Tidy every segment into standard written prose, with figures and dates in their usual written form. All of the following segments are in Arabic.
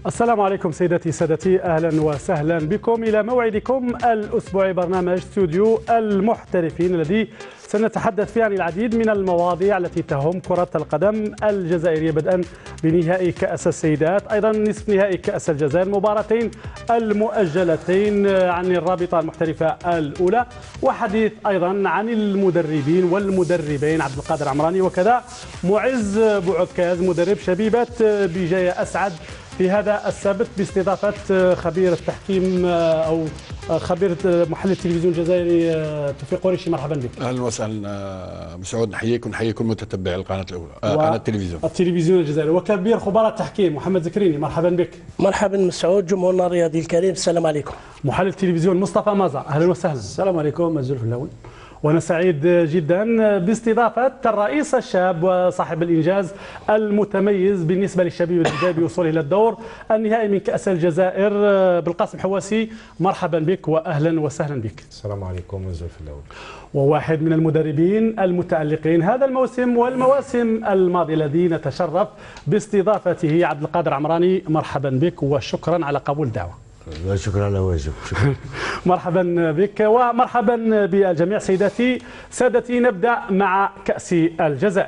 السلام عليكم سيداتي سادتي، أهلا وسهلا بكم إلى موعدكم الأسبوعي برنامج استوديو المحترفين الذي سنتحدث فيه عن العديد من المواضيع التي تهم كرة القدم الجزائرية، بدءا بنهائي كأس السيدات، أيضا نصف نهائي كأس الجزائر، مباراتين المؤجلتين عن الرابطة المحترفة الأولى، وحديث أيضا عن المدربين والمدربين عبد القادر عمراني وكذا معز بوعكاز مدرب شبيبة بجاية أسعد في هذا السبت باستضافة خبير التحكيم أو خبير محل التلفزيون الجزائري توفيق قريشي. مرحبا بك. اهلا وسهلا مسعود، نحييك ونحيي كل متتبعي القناه الاولى قناه التلفزيون الجزائري، وكبير خبراء التحكيم محمد زكريني. مرحبا بك. مرحبا مسعود، جمهورنا الرياضي الكريم، السلام عليكم. محل التلفزيون مصطفى مازا، اهلا وسهلا. السلام عليكم، مزول فلاوي. وانا سعيد جدا باستضافه الرئيس الشاب وصاحب الانجاز المتميز بالنسبه للشبيبه الجزائري بوصوله الى الدور النهائي من كاس الجزائر بالقاسم حواسي. مرحبا بك واهلا وسهلا بك. السلام عليكم، مزول فلاوي. وواحد من المدربين المتالقين هذا الموسم والمواسم الماضيه الذي نتشرف باستضافته عبد القادر عمراني. مرحبا بك وشكرا على قبول الدعوه. لا شكرا على واجب. شكرا. مرحبا بك ومرحبا بالجميع. سادتي نبدأ مع كأس الجزائر.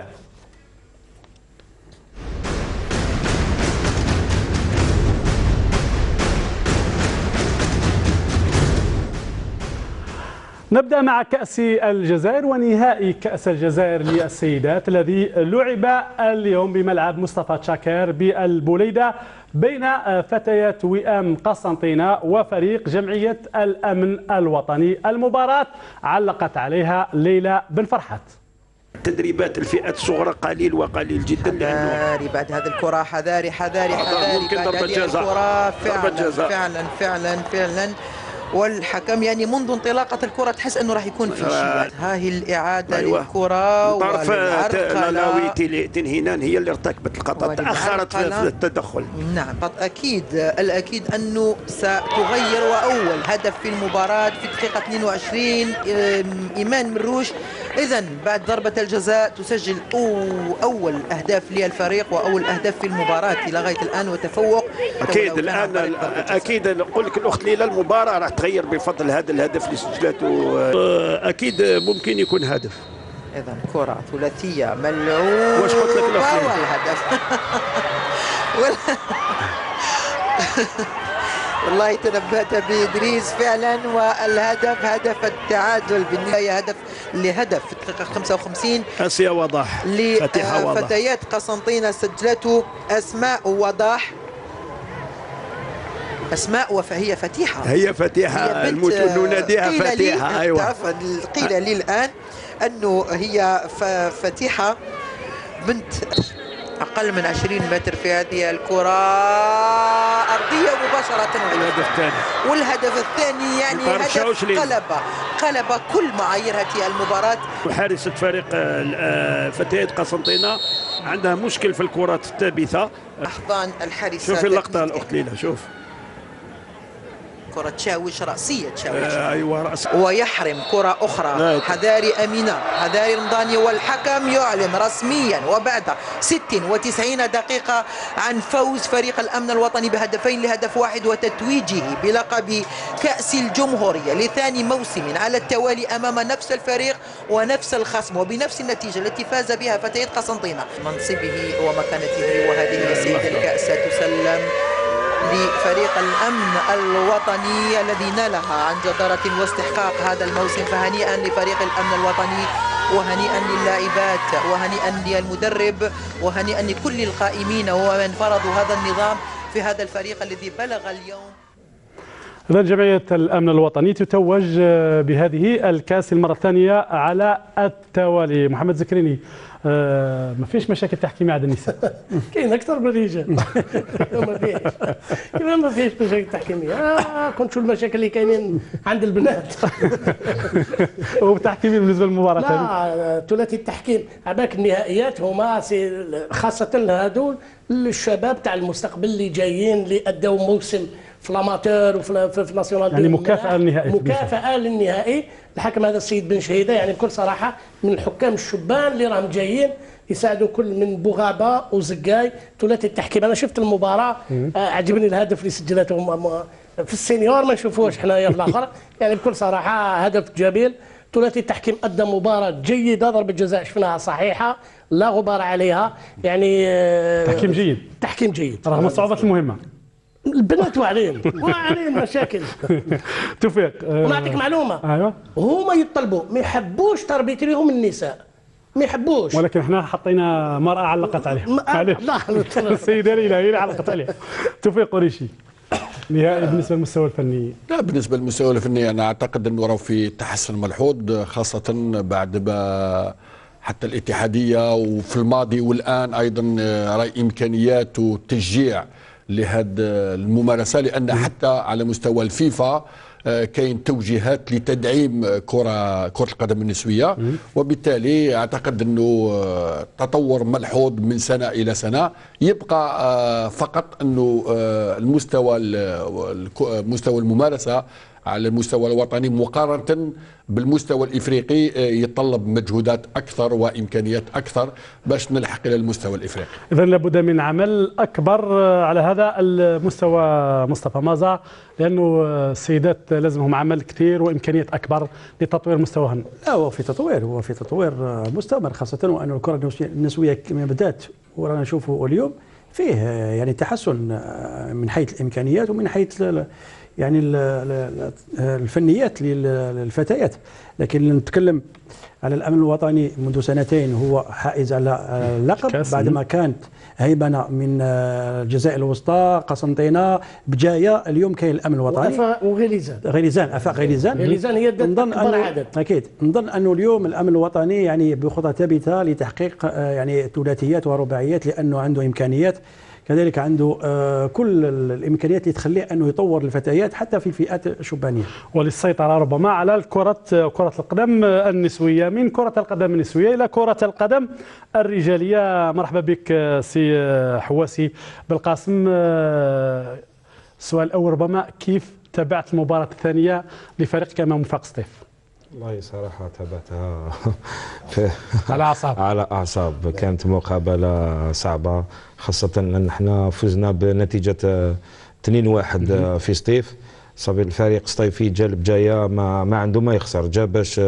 نبدأ مع كأس الجزائر ونهائي كأس الجزائر للسيدات الذي لعب اليوم بملعب مصطفى تشاكر بالبوليدة بين فتيات وئام قسنطينة وفريق جمعية الأمن الوطني. المباراة علقت عليها ليلى بن فرحات. تدريبات الفئات الصغرى قليل وقليل جدا، حذاري بعد هذه الكرة، حذاري ممكن ضربة جزاء. فعلا والحكم يعني منذ انطلاقة الكرة تحس انه راح يكون في شيء. ها هي الإعادة للكرة طرف لالاوي تنهينان هي اللي ارتكبت الخطأ، تأخرت في التدخل. نعم الأكيد أنه ستغير. وأول هدف في المباراة في الدقيقة 22 إيمان مروش. إذن بعد ضربة الجزاء تسجل أول أهداف للفريق وأول أهداف في المباراة لغاية الآن وتفوق. أكيد الآن أكيد نقول لك الأخت ليلى المباراة راح تغير بفضل هذا الهدف اللي سجلته. أكيد ممكن يكون هدف. إذن كرة ثلاثية ملعوب. واش قلت لك الأخت؟ والهدف والله تنبأت بإدريس فعلا. والهدف هدف التعادل بالنهاية، هدف في الدقيقة 55. آسيا وضاح لفتيات قسنطينة سجلته أسماء وضاح. أسماء فهي فتيحة، هي نناديها فتيحة. أيوة قيل لي الآن أنه هي فتيحة بنت أقل من 20 متر في هذه الكرة أرضية مباشرة. والهدف الثاني يعني هدف قلب كل معايير هذه المباراة. حارسة فريق فتيات قسنطينة عندها مشكل في الكرات الثابتة. أحضان الحارسة. شوف اللقطة الأخت ليلى، شوف كرة تشاوش رأسية أيوة رأس. ويحرم كرة أخرى. حذاري أمينة، حذاري رمضاني، والحكم يعلن رسميا وبعد 96 دقيقة عن فوز فريق الأمن الوطني بهدفين لهدف واحد وتتويجه بلقب كأس الجمهورية لثاني موسم على التوالي أمام نفس الفريق ونفس الخصم وبنفس النتيجة التي فاز بها فتيات قسنطينة. منصبه ومكانته، وهذه سيد الكأس تسلم لفريق الأمن الوطني الذي نالها عن جدارة واستحقاق هذا الموسم. فهنيئا لفريق الأمن الوطني وهنيئا للاعبات وهنيئا للمدرب وهنيئا لكل القائمين ومن فرضوا هذا النظام في هذا الفريق الذي بلغ اليوم. إذن جمعية الأمن الوطني تتوج بهذه الكأس المرة الثانية على التوالي. محمد زكريني، ما فيش مشاكل تحكيمية عند النساء؟ كاين أكثر من الرجال. ما فيش مشاكل تحكيمية. كنت شو المشاكل اللي كاينين عند البنات. وتحكيمي بالنسبة للمباراة؟ لا، ثلاثي التحكيم. هذاك النهائيات هما خاصة هذول الشباب تاع المستقبل اللي جايين اللي أدوا موسم في الاماتور وفي ناسيونال. يعني مكافاه للنهائي. مكافاه للنهائي. الحكم هذا السيد بن شهيده يعني بكل صراحه من الحكام الشبان اللي راهم جايين يساعدوا كل من بوغابه وزقاي ثلاثي التحكيم. انا شفت المباراه عجبني الهدف اللي سجلته في السينيور ما نشوفوش حنايا في الاخر يعني بكل صراحه هدف جميل. ثلاثي التحكيم ادى مباراه جيده، ضربه جزاء شفناها صحيحه لا غبار عليها يعني تحكيم جيد. تحكيم جيد رغم صعوبه المهمه. البنات واعرين مشاكل. توفيق ونعطيك معلومه. ايوه هما يطلبوا ما يحبوش تربيتريهم النساء، ما يحبوش. ولكن احنا حطينا مرأة علقت عليها. معليش السيدة ليلى هي اللي علقت عليها. توفيق قريشي، نهائي بالنسبة للمستوى الفني. لا بالنسبة للمستوى الفني أنا أعتقد أنه راه في تحسن ملحوظ، خاصة بعد ما حتى الاتحادية وفي الماضي والآن أيضا راي إمكانيات وتشجيع لهذه الممارسة، لأن حتى على مستوى الفيفا كاين توجيهات لتدعيم كرة القدم النسوية، وبالتالي أعتقد أنه تطور ملحوظ من سنة إلى سنة. يبقى فقط أنه مستوى الممارسة على المستوى الوطني مقارنة بالمستوى الإفريقي يتطلب مجهودات أكثر وإمكانيات أكثر باش نلحق إلى المستوى الإفريقي. إذن لابد من عمل أكبر على هذا المستوى مصطفى مازا، لأنه السيدات لازمهم عمل كثير وإمكانيات أكبر لتطوير مستواهن. لا هو في تطوير مستمر، خاصة وأن الكرة النسوية كما بدأت ورانا نشوفه اليوم فيه يعني تحسن من حيث الإمكانيات ومن حيث يعني الفنيات للفتيات. لكن نتكلم على الأمن الوطني منذ سنتين هو حائز على اللقب بعدما كانت هيبنة من الجزائر الوسطى، قسنطينة، بجاية. اليوم كاين الأمن الوطني وغليزان أفاق غليزان هي أكبر عدد. أكيد نظن أنه اليوم الأمن الوطني يعني بخطى ثابتة لتحقيق يعني ثلاثيات ورباعيات، لأنه عنده إمكانيات، كذلك عنده كل الامكانيات اللي تخليه انه يطور الفتيات حتى في الفئات الشبانيه، وللسيطره ربما على كره القدم النسويه. من كره القدم النسويه الى كره القدم الرجاليه. مرحبا بك سي حواسي بالقاسم. السؤال الاول ربما كيف تابعت المباراه الثانيه لفريقك امام وفاق سطيف؟ والله صراحة تابعتها على أعصاب. كانت مقابلة صعبة، خاصة أن احنا فزنا بنتيجة 2-1 في سطيف. صافي الفريق سطيفي جا بجاية ما عنده ما يخسر، جا باش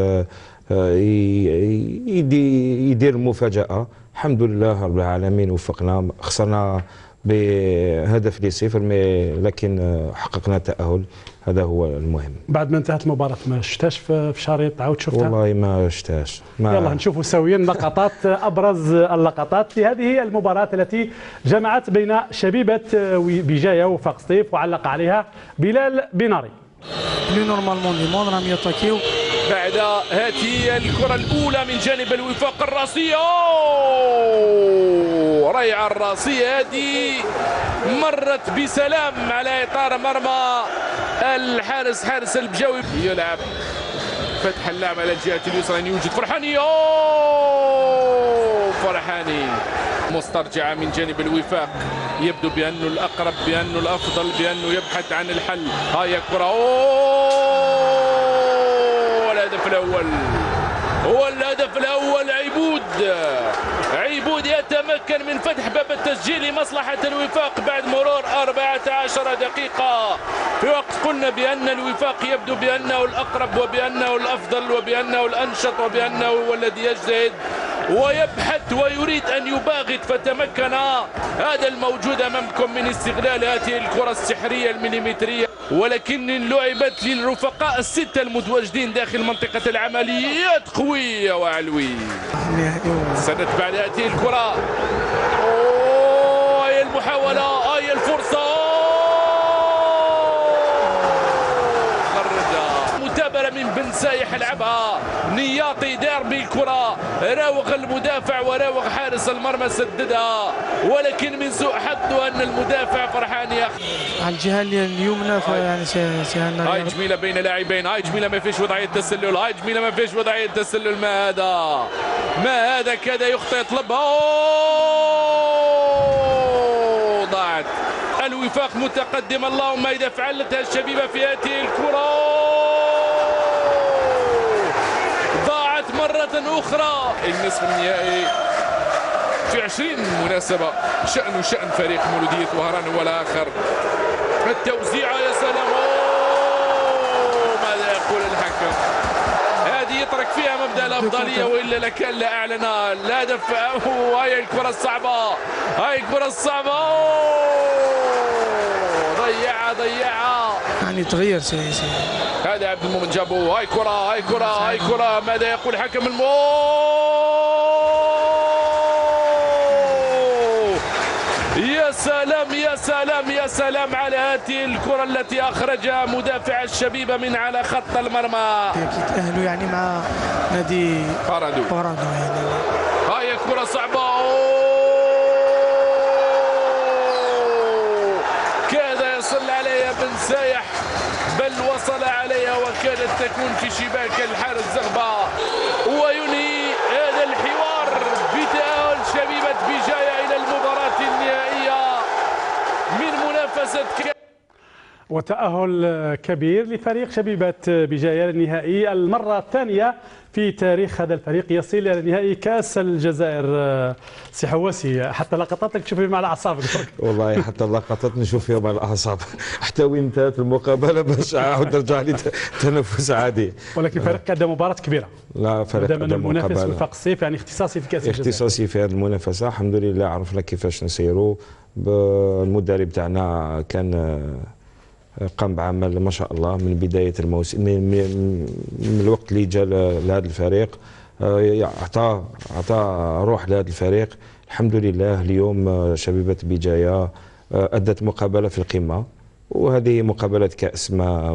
يدير مفاجأة. الحمد لله رب العالمين وفقنا، خسرنا بهدف ل0 لكن حققنا التأهل، هذا هو المهم. بعد ما انتهت المباراة ما شفتهاش في شريط عاود شفتها؟ والله ما شفتهاش. يلا نشوفوا سويا لقطات أبرز اللقطات لهذه المباراة التي جمعت بين شبيبة بجاية وفاق سطيف وعلق عليها بلال بناري. بلو نورمالمون دي مون راهم يتاكيو. بعد هذه الكرة الأولى من جانب الوفاق الراسية، ريعة الراسية هذه مرت بسلام على إطار مرمى الحارس حارس البجاوي. يلعب فتح اللعب على الجهة اليسرى، يوجد فرحاني. فرحاني مسترجعة من جانب الوفاق، يبدو بأنه الأقرب، بأنه الأفضل، بأنه يبحث عن الحل. هاي الكرة، الهدف الأول هو الهدف الأول. عيبود يتمكن من فتح باب التسجيل لمصلحة الوفاق بعد مرور 14 دقيقة، في وقت قلنا بأن الوفاق يبدو بأنه الأقرب وبأنه الأفضل وبأنه الأنشط وبأنه هو الذي يجتهد ويبحث ويريد أن يباغت، فتمكن هذا الموجود أمامكم من استغلال هذه الكرة السحرية المليمترية، ولكن لعبت للرفقاء الستة المتواجدين داخل منطقة العمليات قوية وعلوي. سدت بعد هذه الكرة، هي المحاولة، هي الفرصة، متابرة من بن سايح لعبها نياطي، دار بالكرة، راوغ المدافع وراوغ حارس المرمى، سددها، ولكن من سوء حظه ان المدافع فرحان ياخذ على الجهه اليمنى. فيعني هاي جميله بين لاعبين، هاي جميله ما فيش وضعيه تسلل، هاي جميله ما فيش وضعيه تسلل. ما هذا كاد يخطئ، يطلبها، ضاعت الوفاق متقدم. اللهم إذا فعلتها الشبيبة في هذه الكرة ضاعت مرة أخرى. النصف النهائي في 20 مناسبة شأن فريق مولودية وهران ولا آخر. التوزيع يا سلام، ماذا يقول الحكم؟ هذه يترك فيها مبدأ الأفضلية وإلا لكان لا أعلن الهدف. هاي الكرة الصعبة، هاي الكرة الصعبة، ضيعها يعني تغير سياسي. هذا عبد المؤمن جابو. هاي كرة ماذا يقول حكم يا سلام على هذه الكرة التي أخرجها مدافع الشبيبة من على خط المرمى. تأهلوا يعني مع نادي بارادو يعني. هاي الكرة صعبة، كاد يصل عليها بن سايح بل وصل عليها وكادت تكون في شباك الحارس زغبة، وينهي هذا الحوار بتأهل شبيبة بجاية إلى المباراة النهائية من منافسة وتأهل كبير لفريق شبيبة بجاية للنهائي المرة الثانية في تاريخ هذا الفريق يصل إلى نهائي كأس الجزائر. سي حواسي، حتى لقطاتك تشوفي مع الأعصاب. والله حتى اللقطات نشوف فيها مع الأعصاب حتى وين انتهت المقابلة باش عاود نرجع لي تنفس عادي. ولكن فريق قدم مباراة كبيرة. لا، فريق قدم المنافس وفاق الصيف يعني اختصاصي في كأس الجزائر. اختصاصي في هذه المنافسة. الحمد لله عرفنا كيفاش نسيروا. المدرب تاعنا كان قام بعمل ما شاء الله من بدايه الموسم، من الوقت اللي جا لهذا الفريق، اعطى روح لهذا الفريق. الحمد لله اليوم شبيبه بجايه ادت مقابله في القمه، وهذه مقابله كاس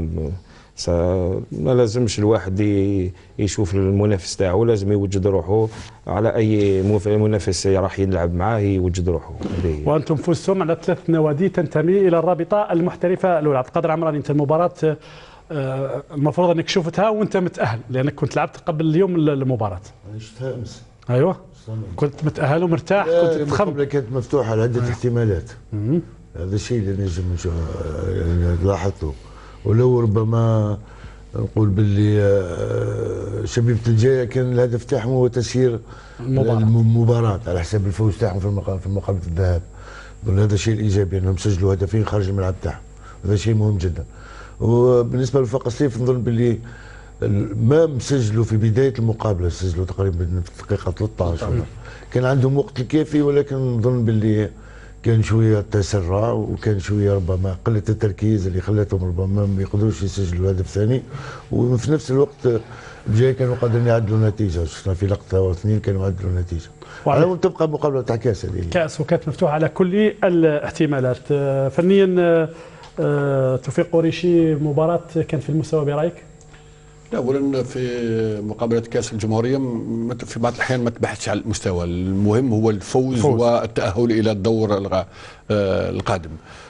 ما لازمش الواحد يشوف المنافس تاعو، لازم يوجد روحه على اي منافس راح يلعب معاه يوجد روحه. وانتم فزتم على 3 نوادي تنتمي الى الرابطه المحترفه الاولى. عبد القادر عمران، انت المباراه المفروض انك شفتها وانت متاهل لانك كنت لعبت قبل اليوم المباراه. انا شفتها امس. ايوه كنت متاهل ومرتاح، كنت تخمم. المقابله كانت مفتوحه على عده احتمالات. هذا الشيء اللي نجم يعني لاحظته. ولو ربما نقول باللي شبيبة الجاية كان الهدف تاعهم هو تسيير المباراة على حساب الفوز تاعهم في مقابلة الذهاب. هذا الشيء الإيجابي أنهم سجلوا هدفين خارج الملعب تاعهم، هذا شيء مهم جدا. وبالنسبة لوفاق الصيف نظن باللي ما مسجلوا في بداية المقابلة، سجلوا تقريبا في الدقيقة 13 كان عندهم وقت الكافي، ولكن نظن باللي كان شويه تسرع وكان شويه ربما قله التركيز اللي خلاتهم ربما ما يقدروش يسجلوا هدف ثاني. وفي نفس الوقت بجاي كانوا قادرين يعدلوا النتيجه، شفنا في لقطه او اثنين كانوا يعدلوا النتيجه. على تبقى مقابله تاع كاس هذه. كاس وكانت مفتوحه على كل الاحتمالات. فنيا توفيق قريشي، مباراه كانت في المستوى برايك؟ اولا في مقابله كاس الجمهوريه في بعض الاحيان ما تبحثش على المستوى، المهم هو الفوز والتاهل الى الدور القادم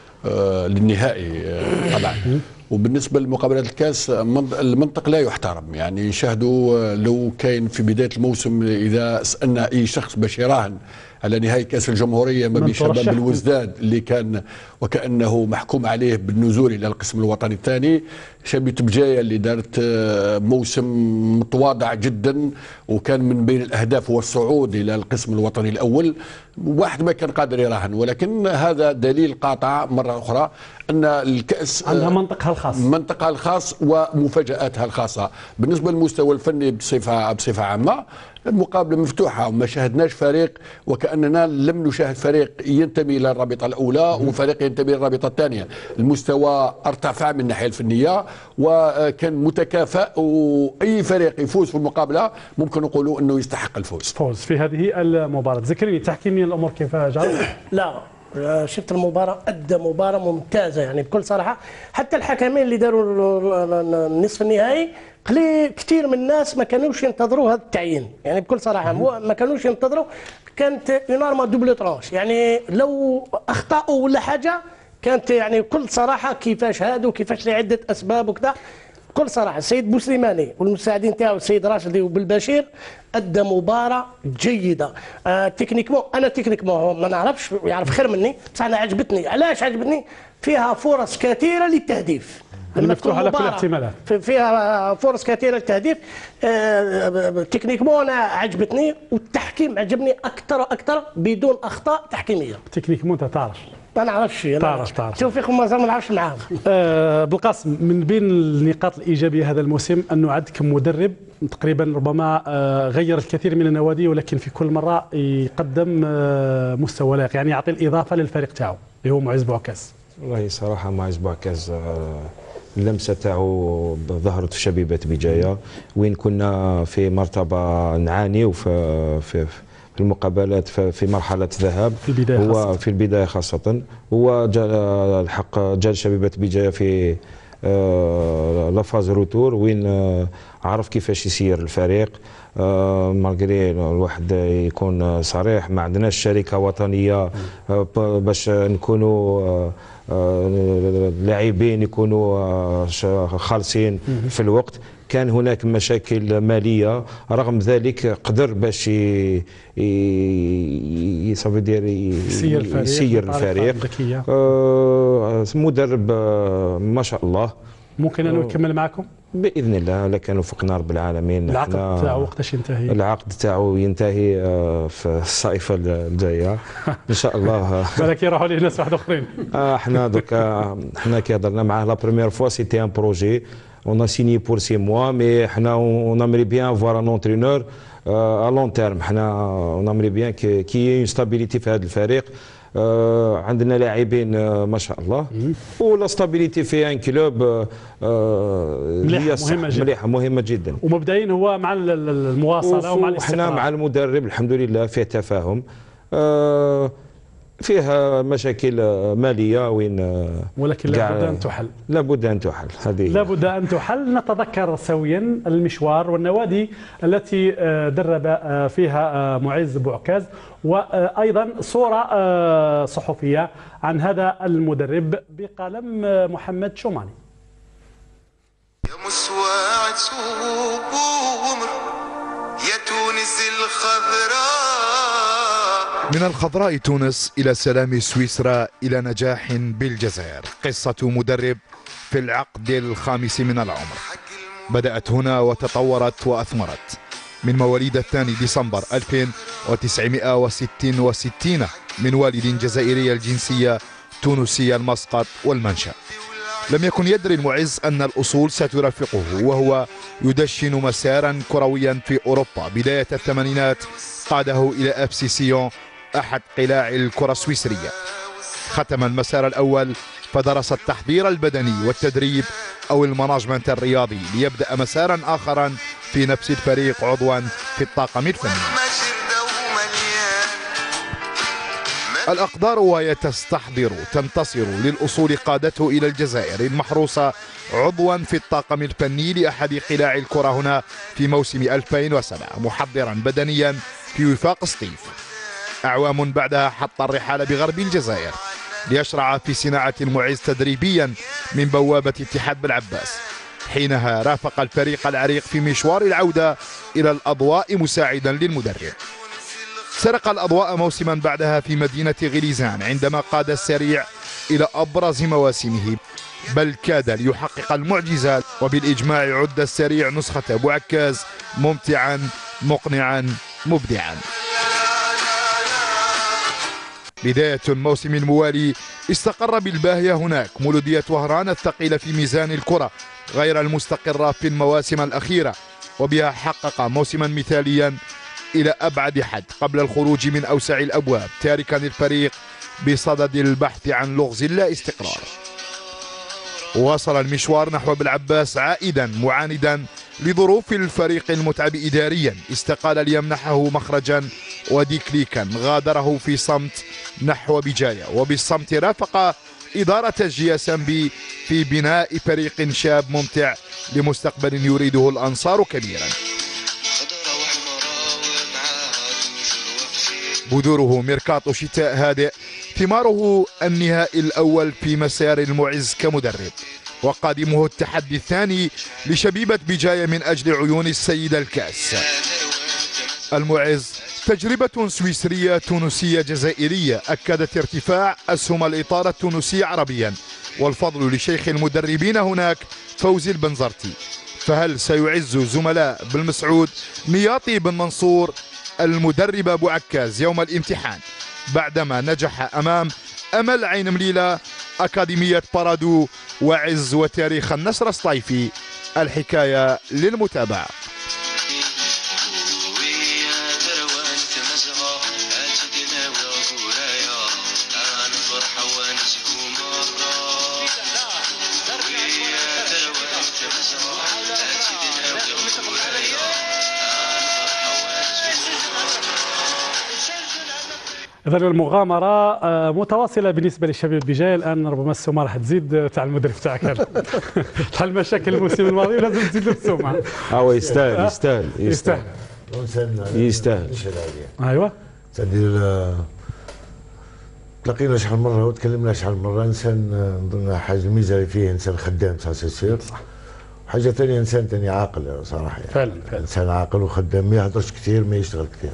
للنهائي طبعا. وبالنسبه لمقابلات الكاس المنطق لا يحترم، يعني شاهدوا لو كاين في بدايه الموسم اذا سالنا اي شخص باش يراهن على نهائي كاس الجمهوريه ما بين شباب الوزداد اللي كان وكانه محكوم عليه بالنزول الى القسم الوطني الثاني، شبيبة بجاية اللي دارت موسم متواضع جدا وكان من بين الاهداف هو الصعود الى القسم الوطني الاول، واحد ما كان قادر يراهن. ولكن هذا دليل قاطع مره اخرى ان الكاس عندها منطقها الخاص ومفاجاتها الخاصه. بالنسبه للمستوى الفني بصفه عامه المقابله مفتوحه، وما شاهدناش فريق وكاننا لم نشاهد فريق ينتمي الى الرابطه الاولى وفريق ينتمي للرابطه الثانيه. المستوى ارتفع من الناحيه الفنيه وكان متكافئ، واي فريق يفوز في المقابله ممكن نقولوا انه يستحق الفوز. في هذه المباراه. ذكرني تحكيميا الامور كيف جرت؟ لا شفت المباراة، أدى مباراة ممتازة يعني بكل صراحة. حتى الحكمين اللي داروا النصف النهائي كثير من الناس ما كانوش ينتظروا هذا التعيين، يعني بكل صراحة ما كانوش ينتظروا. كانت نورما دوبل ترانش، يعني لو أخطأوا ولا حاجة كانت يعني بكل صراحة كيفاش هادوا كيفاش لعدة أسباب وكذا بكل صراحه السيد بوسليماني والمساعدين تاعو السيد راشدي وبالبشير ادى مباراه جيده. تكنيكمون انا تكنيكمون ما نعرفش، يعرف خير مني، بصح انا عجبتني. علاش عجبتني؟ فيها فرص كثيره للتهديف، مفتوحه على كل الاحتمالات، فيها فرص كثيره للتهديف. تكنيكمون انا عجبتني، والتحكيم عجبني اكثر واكثر بدون اخطاء تحكيميه. تكنيكمون انت تعرف؟ ما نعرفش. تعرف توفيق مازال ما نعرفش معاهم. بالقاسم، من بين النقاط الايجابيه هذا الموسم انه عندك مدرب تقريبا ربما غير الكثير من النوادي، ولكن في كل مره يقدم مستوى لائق، يعني يعطي الاضافه للفريق تاعو اللي هو معز بوعكاز. والله صراحه معز بوعكاز اللمسه تاعو ظهرت في شبيبه بجايه، وين كنا في مرتبه نعاني وفي في المقابلات في مرحله ذهاب في البدايه هو خاصة. في البدايه خاصه هو جا شبيبه بجايه في لافاز روتور، وين عرف كيفاش يسير الفريق. مالغري الواحد يكون صريح، ما عندناش شركه وطنيه باش نكونوا لاعبين يكونوا خالصين في الوقت. كان هناك مشاكل ماليه، رغم ذلك قدر باش يسير الفريق. مدرب ما شاء الله. ممكن انه يكمل معكم باذن الله، لكن وفقنا رب العالمين. العقد تاعو وقتاش ينتهي؟ العقد تاعو ينتهي في الصيفه الجايه ان شاء الله. بالك يروحوا ليه ناس واحد اخرين. احنا دوكا حنا كي هضرنا معاه لا بروميير فوا سيتي ان بروجي on a signé pour 6 mois, mais on aimerait bien avoir un entraîneur à long terme. On aimerait bien qu'il y ait une stabilité في هذا الفريق. عندنا لاعبين ما شاء الله، ولا ستابيليتي في ان كلوب مهمه جدا. ومبدئيا هو مع المواصله ومع الاستقرار. احنا مع المدرب الحمد لله فيه تفاهم. فيها مشاكل ماليه وين، ولكن لابد ان تحل. لابد ان تحل، هذه لابد ان تحل. نتذكر سويا المشوار والنوادي التي درب فيها معز بوعكاز، وايضا صوره صحفيه عن هذا المدرب بقلم محمد شوماني. يا مسواع صبور يا تونس الخضراء، من الخضراء تونس إلى سلام سويسرا إلى نجاح بالجزائر. قصة مدرب في العقد الخامس من العمر بدأت هنا وتطورت وأثمرت. من مواليد 2 ديسمبر 1966 من والد جزائري الجنسية تونسي المسقط والمنشأ. لم يكن يدري المعز أن الأصول سترافقه وهو يدشن مسارا كرويا في أوروبا. بداية الثمانينات قاده إلى أفسي سيون، أحد قلاع الكرة السويسرية. ختم المسار الأول فدرس التحضير البدني والتدريب أو المانجمنت الرياضي، ليبدأ مسارا آخرا في نفس الفريق عضوا في الطاقم الفني. الأقدار وهي تستحضر تنتصر للأصول قادته إلى الجزائر المحروسة عضوا في الطاقم الفني لأحد قلاع الكرة هنا في موسم 2007، محضرا بدنيا في وفاق سطيف. أعوام بعدها حط الرحال بغرب الجزائر ليشرع في صناعة المعز تدريبيا من بوابة اتحاد بالعباس. حينها رافق الفريق العريق في مشوار العودة إلى الأضواء مساعدا للمدرب. سرق الأضواء موسما بعدها في مدينة غليزان عندما قاد السريع إلى أبرز مواسمه، بل كاد ليحقق المعجزة. وبالإجماع عد السريع نسخة بوعكاز ممتعا مقنعا مبدعا. بداية الموسم الموالي استقر بالباهية هناك مولودية وهران الثقيلة في ميزان الكرة غير المستقرة في المواسم الأخيرة، وبها حقق موسما مثاليا إلى أبعد حد قبل الخروج من أوسع الأبواب، تاركا الفريق بصدد البحث عن لغز لا استقرار. واصل المشوار نحو بالعباس عائدا معاندا لظروف الفريق المتعب إداريا، استقال ليمنحه مخرجا وديكليكا غادره في صمت نحو بجاية، وبالصمت رافق إدارة الجي اس ام بي في بناء فريق شاب ممتع لمستقبل يريده الأنصار كبيرا. بذوره ميركاتو شتاء هادئ، ثماره النهائي الأول في مسار المعز كمدرب. وقادمه التحدي الثاني لشبيبة بجاية من أجل عيون السيدة الكاس. المعز تجربة سويسرية تونسية جزائرية أكدت ارتفاع أسهم الإطار التونسي عربيا، والفضل لشيخ المدربين هناك فوزي البنزرتي. فهل سيعز زملاء بالمسعود مياطي بن منصور المدرب أبو عكاز يوم الامتحان بعدما نجح أمام أمل عين مليلة أكاديمية بارادو وعز وتاريخ النصر الصيفي؟ الحكاية للمتابعة. إذا المغامرة متواصلة بالنسبة للشباب بجاية. الآن ربما السومة راح تزيد تاع المدرب تاعك هذا. تاع المشاكل الموسم الماضي لازم تزيد السومة. يستاهل يستاهل يستاهل يستاهل. أيوه. تدير تلاقينا شحال مرة وتكلمنا شحال مرة. إنسان نظن حاجة الميزة اللي فيه إنسان خدام صح. حاجة ثانية إنسان ثاني عاقل صراحة يعني. فعلا إنسان عاقل وخدام، ما يهضرش كثير، ما يشتغل كثير.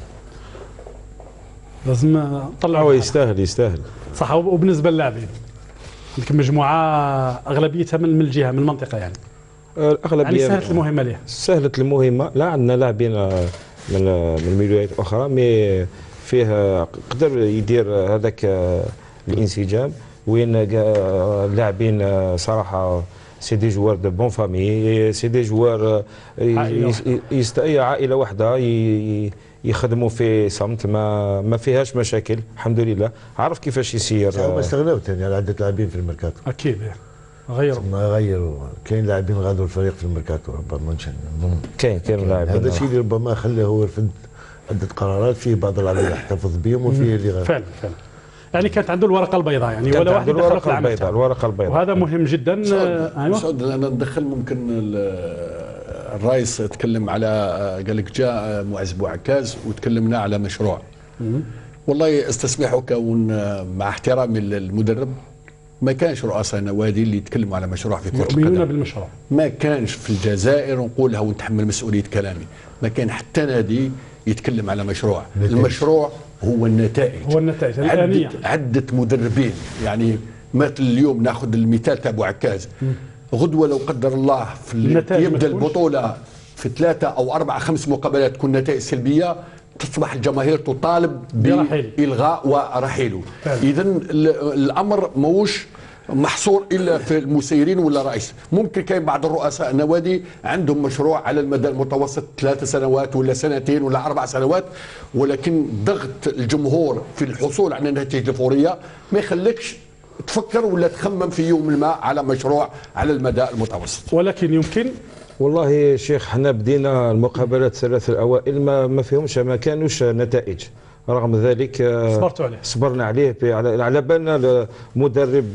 لازم نطلعوا. هو يستاهل صح. وبالنسبه للاعبين عندك مجموعه اغلبيتها من الجهه من المنطقه يعني. الاغلبيه يعني سهلت المهمه ليه. سهلت المهمه. لا عندنا لاعبين من الميلويات الاخرى مي فيه قدر يدير هذاك الانسجام وين اللاعبين صراحه سي دي جوار دو بون فامي، سي دي جوار عائله واحده يخدموا في صمت، ما فيهاش مشاكل الحمد لله. عرف كيفاش يسير. هما استغلاو ثاني على عده لاعبين في الميركاتو. اكيد غيروا. كاين لاعبين غادروا الفريق في الميركاتو ربما كاين لاعبين. هذا الشيء اللي ربما خلاه هو يرفض عده قرارات. فيه بعض اللاعبين يحتفظ بهم وفيه اللي غير. فعلا يعني كانت عنده الورقه البيضاء يعني ولا واحد دخل في العمل. الورقه البيضاء وهذا مهم جدا. مسعود انا ندخل ممكن الرئيس تكلم على قال لك جاء معز بو عكاز وتكلمنا على مشروع. والله استسمحك مع احترامي للمدرب ما كانش رؤساء نوادي اللي يتكلموا على مشروع في كرة القدم. يؤمنون بالمشروع. ما كانش في الجزائر نقولها ونتحمل مسؤولية كلامي. ما كان حتى نادي يتكلم على مشروع. المشروع هو النتائج. الآنية. عدة مدربين يعني مثل اليوم ناخذ المثال تاع ابو عكاز. غدوه لو قدر الله يبدا البطوله في 3 أو 4 أو 5 مقابلات تكون نتائج سلبيه تصبح الجماهير تطالب بإلغاء ورحيله. إذا الأمر موش محصور إلا في المسيرين ولا رئيس. ممكن كاين بعض الرؤساء النوادي عندهم مشروع على المدى المتوسط 3 سنوات ولا 2 ولا 4 سنوات، ولكن ضغط الجمهور في الحصول على النتائج الفورية ما يخليكش تفكر ولا تخمم في يوم ما على مشروع على المدى المتوسط. ولكن يمكن والله شيخ حنا بدينا المقابلات 3 الأوائل ما فيهمش ما كانوش نتائج، رغم ذلك صبرنا عليه على بالنا مدرب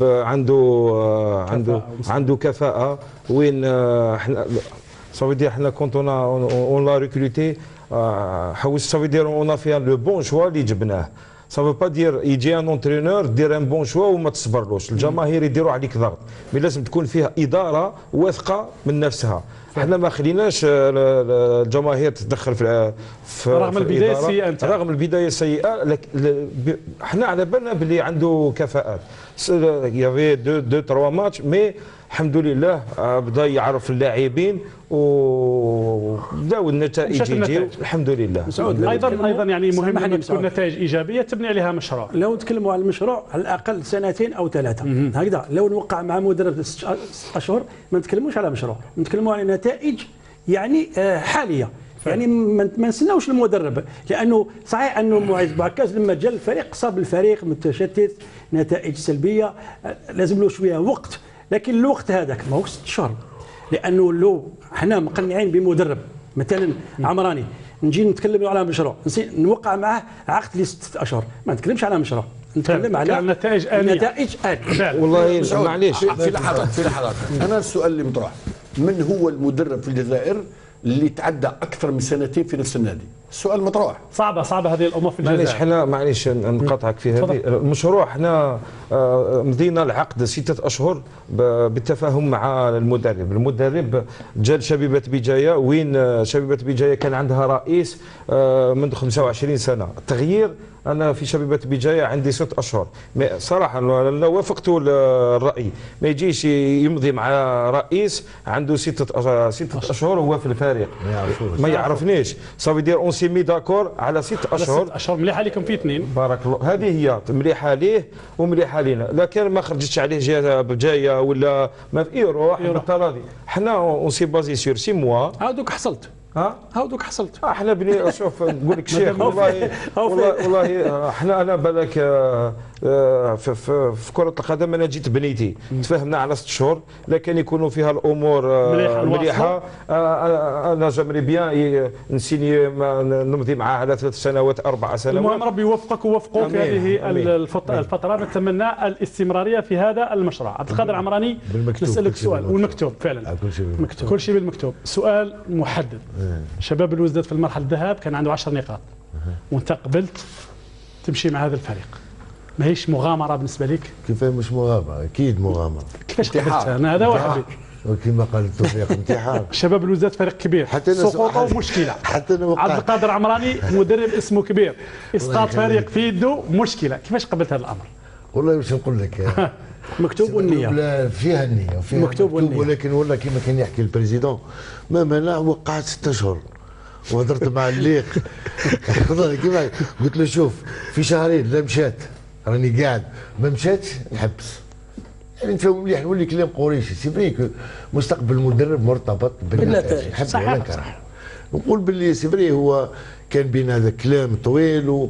عنده كفاءة وين احنا ça veut dire احنا كنت on l'a recruté ça veut dire on a fait le bon choix اللي جبناه. ça veut pas dire يجي ان اونترينور دير ان بون شوا وما تصبرلوش، الجماهير يديروا عليك ضغط، مي لازم تكون فيها اداره واثقه من نفسها. احنا ما خليناش الجماهير تتدخل في رغم البدايه السيئه رغم البدايه السيئه، احنا على بالنا باللي عنده كفاءات. يافي 2-3 ماتش مي الحمد لله بدا يعرف اللاعبين وبداو النتائج يجيو الحمد لله. ايضا يعني مهم ان تكون نتائج ايجابيه تبني عليها مشروع. لو نتكلموا على المشروع على الاقل 2 أو 3 هكذا. لو نوقع مع مدرب 6 أشهر ما نتكلموش على مشروع، نتكلموا على نتائج يعني حاليه. يعني ما نستناوش المدرب، لانه صحيح انه معز بو عكاز لما جا الفريق صاب الفريق متشتت، نتائج سلبيه، لازم له شويه وقت. لكن الوقت هذاك ماهوش 6 أشهر، لانه لو حنا مقنعين بمدرب مثلا عمراني نجي نتكلم على مشروع نوقع معاه عقد ل 6 أشهر، ما نتكلمش على مشروع، نتكلم على نتائج آنية. والله معليش في لحظات انا السؤال اللي مطروح، من هو المدرب في الجزائر اللي تعدى اكثر من 2 في نفس النادي؟ السؤال مطروح. صعبه هذه الامور في الجزائر. معليش حنا معليش نقاطعك في هذه المشروع. حنا مضينا العقد 6 اشهر بالتفاهم مع المدرب جا شبيبه بجايه، وين شبيبه بجايه كان عندها رئيس منذ 25 سنه. التغيير انا في شبيبه بجايه عندي 6 اشهر. صراحه انا وافقت الراي، ما يجيش يمضي مع رئيس عنده 6 اشهر هو في الفريق ما يعرفنيش. صافي دير اون سي مي داكور على 6 اشهر. 6 اشهر مليحه لكم في 2. بارك الله، هذه هي مليحه ليه ومليحه لينا، لكن ما خرجتش عليه بجايه ولا ما في يروح بالتراضي. حنا اون سي بازي سور 6 موا. عاودوك حصلت. هاودوك حصلت. احنا بني شوف نقول لك شيخ والله احنا انا بالك في كرة القدم انا جيت بنيتي تفاهمنا على 6 شهور، لكن يكونوا فيها الامور مليحه. انا جامري بيان نسيني نمضي معاه على 3 سنوات 4 سنوات. المهم ربي يوفقك ووفقوك في هذه الفتره. نتمنى الاستمراريه في هذا المشروع. عبد القادر عمراني نسالك سؤال والمكتوب فعلا كل شيء بالمكتوب. سؤال محدد. شباب الوزداد في المرحله الذهاب كان عنده 10 نقاط وانت قبلت تمشي مع هذا الفريق، ماهيش مغامره بالنسبه لك؟ كيفاه مش مغامره؟ اكيد مغامره. كيفاش قبلتها؟ انا هذا واحد وكما قال التوفيق امتحان. شباب الوزداد فريق كبير، سقوطه مشكله. حتى انا عبد القادر عمراني مدرب اسمه كبير، اسقاط فريق في يده مشكله. كيفاش قبلت هذا الامر؟ والله واش نقول لك مكتوب والنية. لا فيها النية وفيها مكتوب والنية. ولكن والله كما كان يحكي البريزيدون ما منع وقعت 6 اشهر وهضرت مع الليق. كيما قلت له شوف في شهرين لا مشات راني قاعد ما مشاتش نحبس. يعني نفهم مليح نولي كلام قريشي سي فري مستقبل المدرب مرتبط بالنتائج. صحيح. نقول باللي سي فري هو كان بين هذا كلام طويل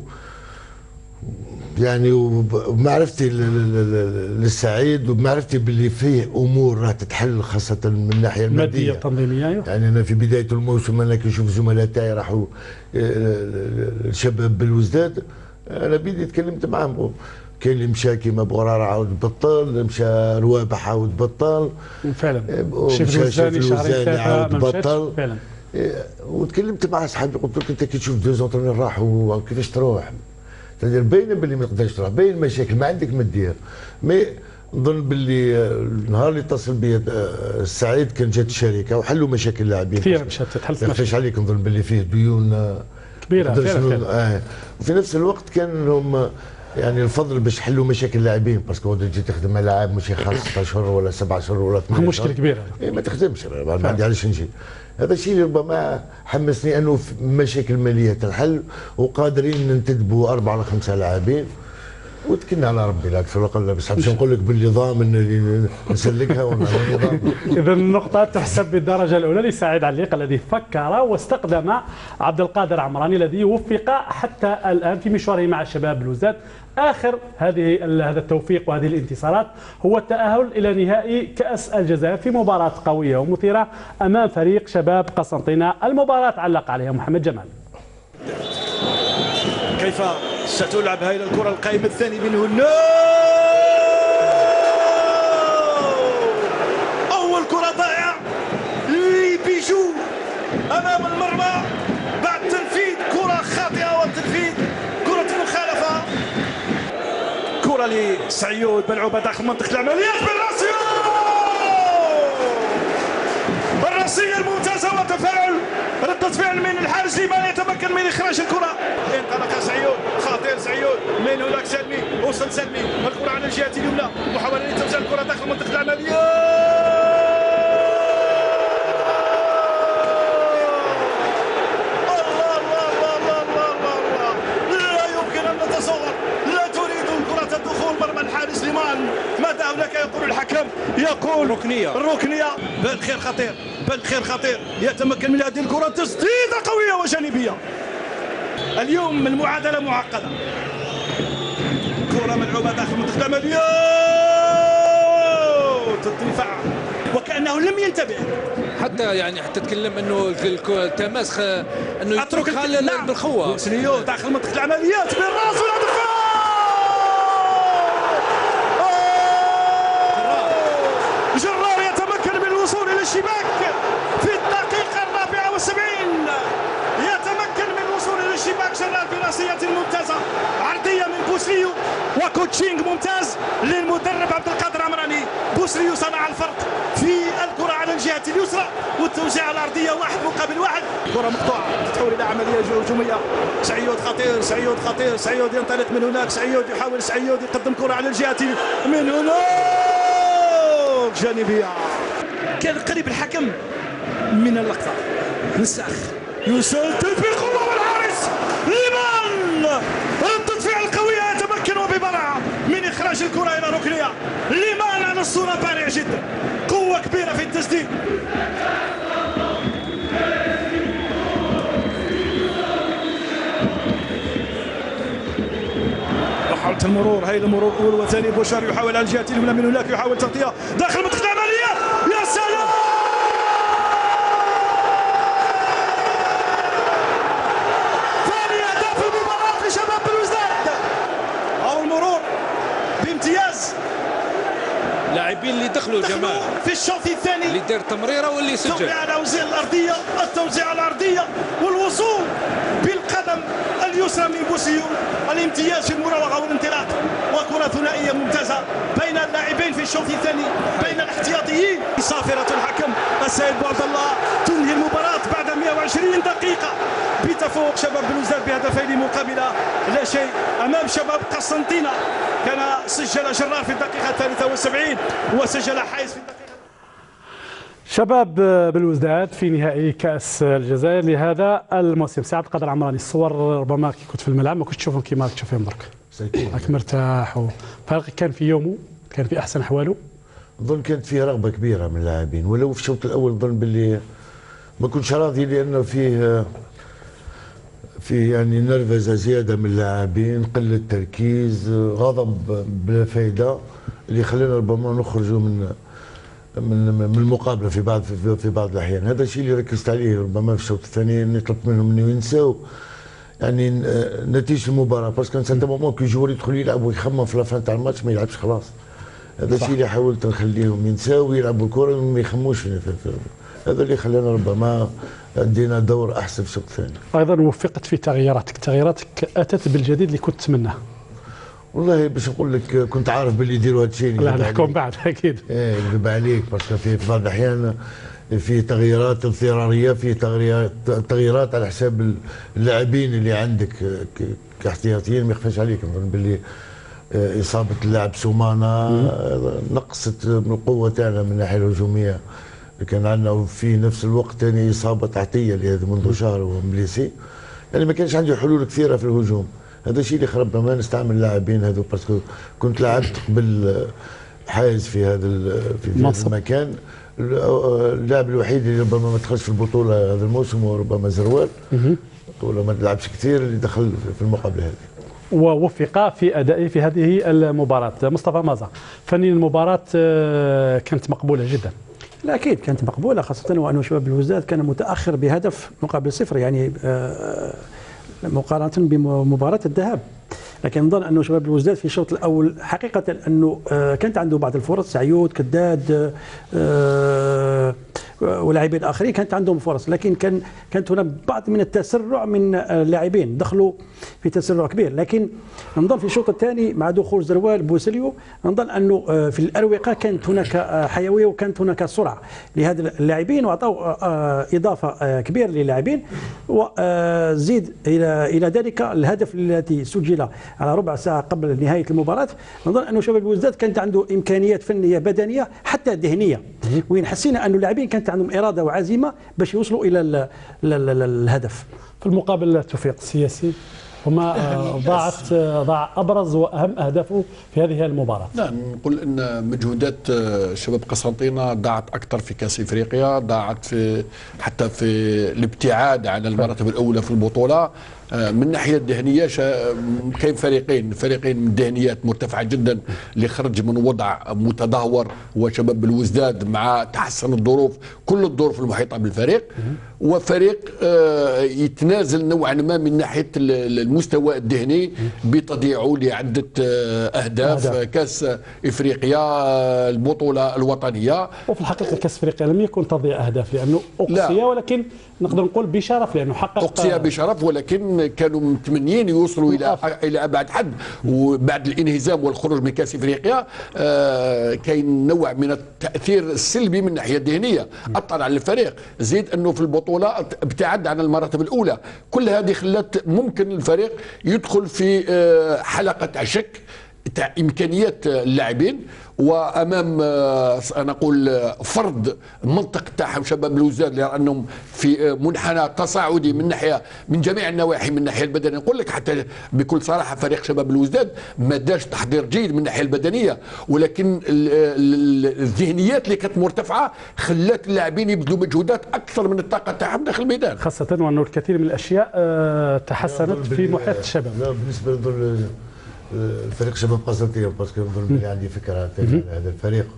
يعني وبمعرفتي للسعيد وبمعرفتي باللي فيه امور راح تتحل خاصه من الناحيه الماديه التنظيميه. يعني انا في بدايه الموسم انا كي نشوف زملاء تاعي راحوا الشباب بالوزداد انا بديت تكلمت معاهم. كاين اللي مشى كيما بورار عاود بطل، اللي مشى روابح عاود بطل فعلا، شيف الوزاني عاود بطل فعلا. وتكلمت مع اصحابي قلت لك انت كي تشوف 2 زونترينور راحوا كيفاش تروح؟ تدير باين باللي ما تقدرش تروح، باين المشاكل ما عندك ما دير. مي نظن باللي النهار اللي اتصل بي السعيد كان جات الشركه وحلوا مشاكل اللاعبين. كثير مشات تحل مشاكل عليك. نظن باللي فيه ديون كبيره فعلا. وفي نفس الوقت كان لهم يعني الفضل باش يحلوا مشاكل اللاعبين باسكو تجي تخدم مع لاعب مش يخلص 6 اشهر ولا 7 اشهر ولا 8 اشهر. مشكله كبيره. ما تخدمش ما عندي علاش نجي. هذا الشيء اللي ربما حمسني انه مشاكل ماليه تنحل وقادرين ننتدبوا 4 ولا 5 لاعبين وتكلنا على ربي لا اكثر ولا اقل. بس باش نقول لك باللي ضامن اللي نسلكها ولا اذا النقطه تحسب بالدرجه الاولى لسعيد عليق الذي فكر واستقدم عبد القادر عمراني الذي وفق حتى الان في مشواره مع شباب الوزداد. اخر هذا التوفيق وهذه الانتصارات هو التاهل الى نهائي كاس الجزائر في مباراه قويه ومثيره امام فريق شباب قسنطينه. المباراه علق عليها محمد جمال. كيف ستلعب هذه الكره؟ القائم الثاني منه اول كره ضائعه لبيجو امام المرمى بعد تنفيذ كره خاطئه وتنفيذ كره مخالفه. كره لسعيود ملعوبه داخل منطقه العمليات الراسيه الممتازه وتفاعل ردة فعل من الحارس لما يتمكن من اخراج الكره. انطلق سعيود، خطير سعيود من هناك سلمي، وصل سلمي الكره على الجهه اليمنى، محاوله لتوزيع الكره داخل منطقه العمليه. الله الله الله الله الله الله لا يمكن ان نتصور، لا تريد الكره الدخول مرمى الحارس لمان. ماذا هناك يقول الحكم؟ يقول الركنيه. بن خير خطير، بن خير خطير يتمكن من هذه الكره، تسديده قويه وجانبيه. اليوم المعادله معقده. كره ملعوبه داخل منطقه العمليه، تدفع وكانه لم ينتبه حتى تكلم انه التماس انه يتركها بالخوه. سنيو داخل منطقه العمليات بالراس والهدف. جرار يتمكن من الوصول الى الشباك في الدقيقه 74، يتمكن من الوصول ممتازه، عرضيه من بوسليو وكوتشينغ ممتاز للمدرب عبد القادر عمراني. بوسليو صنع الفرق في الكره على الجهه اليسرى والتوزيع الارضيه 1 مقابل 1. كره مقطوعه تتحول الى عمليه هجوميه. سعيود خطير، سعيود خطير، سعيود ينطلق من هناك، سعيود يحاول، سعيود يقدم كره على الجهه من هناك جانبيه. كان قريب الحكم من اللقطه. نساخ يسدد بقوه والحارس ليمان التدفيع القويه يتمكن وببراعه من اخراج الكره الى ركنيه. ليمان على الصوره بارع جدا، قوه كبيره في التسديد. محاولة المرور، هاي المرور اول وثاني. بوشار يحاول على الجهه اليمنى من هناك، يحاول تغطيه داخل منطقه العمليه. يا سلام! ثاني اهداف المباراه لشباب بلوزداد. او المرور بامتياز. لاعبين اللي دخلوا جمال في الشوط الثاني، اللي دار تمريره واللي سجل. التوزيع الارضيه والوصول بالقدم اليسرى من بوسيو. الامتياز في المراوغه والانطلاق، وكره ثنائيه ممتازه بين اللاعبين في الشوط الثاني بين الاحتياطيين. صافره الحكم السيد بوعبد الله تنهي المباراه بعد 120 دقيقه بتفوق شباب بلوزداد بهدفين مقابل لا شيء امام شباب قسنطينه. كان سجل جرار في الدقيقه 73 وسجل حايز في الدقيقه. شباب بلوزداد في نهائي كأس الجزائر لهذا الموسم. سي عبد القادر عمراني، الصور ربما كي كنت في الملعب ما كنتش تشوفهم كيما تشوفهم برك. راك مرتاح وفريق كان في يومه، كان في احسن احواله. نظن كانت فيه رغبه كبيره من اللاعبين، ولو في الشوط الاول نظن باللي ما كنتش راضي لانه فيه يعني نرفزه زياده من اللاعبين، قله تركيز، غضب بلا فائده اللي خلانا ربما نخرجوا من المقابله في بعض الاحيان. هذا الشيء اللي ركزت عليه ربما في الشوط الثاني، اني طلبت منهم انه ينساو يعني نتيجه المباراه، باسكو سانت مومون كي الجوار يدخل يلعب ويخمم في لافان تاع الماتش ما يلعبش خلاص. هذا الشيء اللي حاولت نخليهم ينساو ويلعبوا الكره وما يخموش في هذا اللي خلانا ربما ادينا دور احسن في الشوط الثاني. ايضا وفقت في تغييراتك اتت بالجديد اللي كنت تتمناه. والله باش نقول لك كنت عارف باللي يديروا هذا الشيء. لا نحكم بعد اكيد. يغلب عليك باسكو في بعض الاحيان في تغييرات اضطراريه، في تغييرات على حساب اللاعبين اللي عندك كاحتياطيين. ما يخفاش عليك نظن باللي اصابه اللاعب سومانا نقصت من القوه تاعنا من الناحيه الهجوميه. كان عندنا وفي نفس الوقت ثاني اصابه تحتيه اللي منذ شهر ومبليسي، يعني ما كانش عندي حلول كثيره في الهجوم. هذا الشيء اللي خرب ما نستعمل اللاعبين هذو، باسكو كنت لعبت قبل حايز في هذا المكان. اللاعب الوحيد اللي ربما ما دخلش في البطوله هذا الموسم هو ربما زروال، ولا ما لعبش كثير، اللي دخل في المقابله هذه ووفق في ادائه في هذه المباراه. مصطفى مازا، فني المباراه كانت مقبوله جدا. لا اكيد كانت مقبوله، خاصه وانه شباب بلوزداد كان متاخر بهدف مقابل 0 يعني مقارنه بمباراه الذهاب. لكن نظن انه شباب بلوزداد في الشوط الاول حقيقه انه كانت عنده بعض الفرص، سعيود، كداد ولاعبين اخرين كانت عندهم فرص، لكن كانت هناك بعض من التسرع من اللاعبين، دخلوا في تسرع كبير. لكن نظن في الشوط الثاني مع دخول زروال بوسليو نظن انه في الاروقه كانت هناك حيويه وكانت هناك سرعه لهذا اللاعبين، واعطوا اضافه كبيره للاعبين. وزيد الى ذلك الهدف الذي سجل على ربع ساعه قبل نهايه المباراه. نظن انه شباب بلوزداد كانت عنده امكانيات فنيه بدنيه حتى ذهنيه، وين حسينا انه اللاعبين كانت عندهم اراده وعزيمه باش يوصلوا الى الهدف. في المقابل التوفيق السياسي وما ضاع ابرز واهم اهدافه في هذه المباراه. لا نقول ان مجهودات شباب قسنطينه ضاعت اكثر في كاس افريقيا، ضاعت في حتى في الابتعاد عن المراتب الاولى في البطوله. من الناحيه الذهنيه كاين فريقين من ذهنيات مرتفعه جدا اللي خرج من وضع متدهور هو شباب بلوزداد مع تحسن الظروف، كل الظروف المحيطه بالفريق، وفريق يتنازل نوعا ما من ناحيه المستوى الذهني بتضييعه لعده اهداف كاس افريقيا البطوله الوطنيه. وفي الحقيقه كاس افريقيا لم يكن تضييع اهداف لانه اقصي، ولكن نقدر نقول بشرف لانه حقق اقصي بشرف، ولكن كانوا متمنيين يوصلوا الى ابعد حد، وبعد الانهزام والخروج من كاس افريقيا كاين نوع من التاثير السلبي من الناحيه الذهنيه اثر على الفريق. زيد انه في البطوله ابتعد عن المراتب الاولى، كل هذه خلت ممكن الفريق يدخل في حلقه شك تاع امكانيات اللاعبين، وامام نقول فرض المنطق تاعهم شباب بلوزداد لانهم في منحنى تصاعدي من جميع النواحي، من الناحيه البدنيه. نقول لك حتى بكل صراحه فريق شباب بلوزداد ما داش تحضير جيد من الناحيه البدنيه، ولكن الذهنيات اللي كانت مرتفعه خلات اللاعبين يبذلوا مجهودات اكثر من الطاقه تاعهم داخل الميدان، خاصه وانه الكثير من الاشياء تحسنت في محيط الشباب. لا بالنسبه الفريق شباب قسنطينة، باسكو نظن بلي عندي فكره على هذا الفريق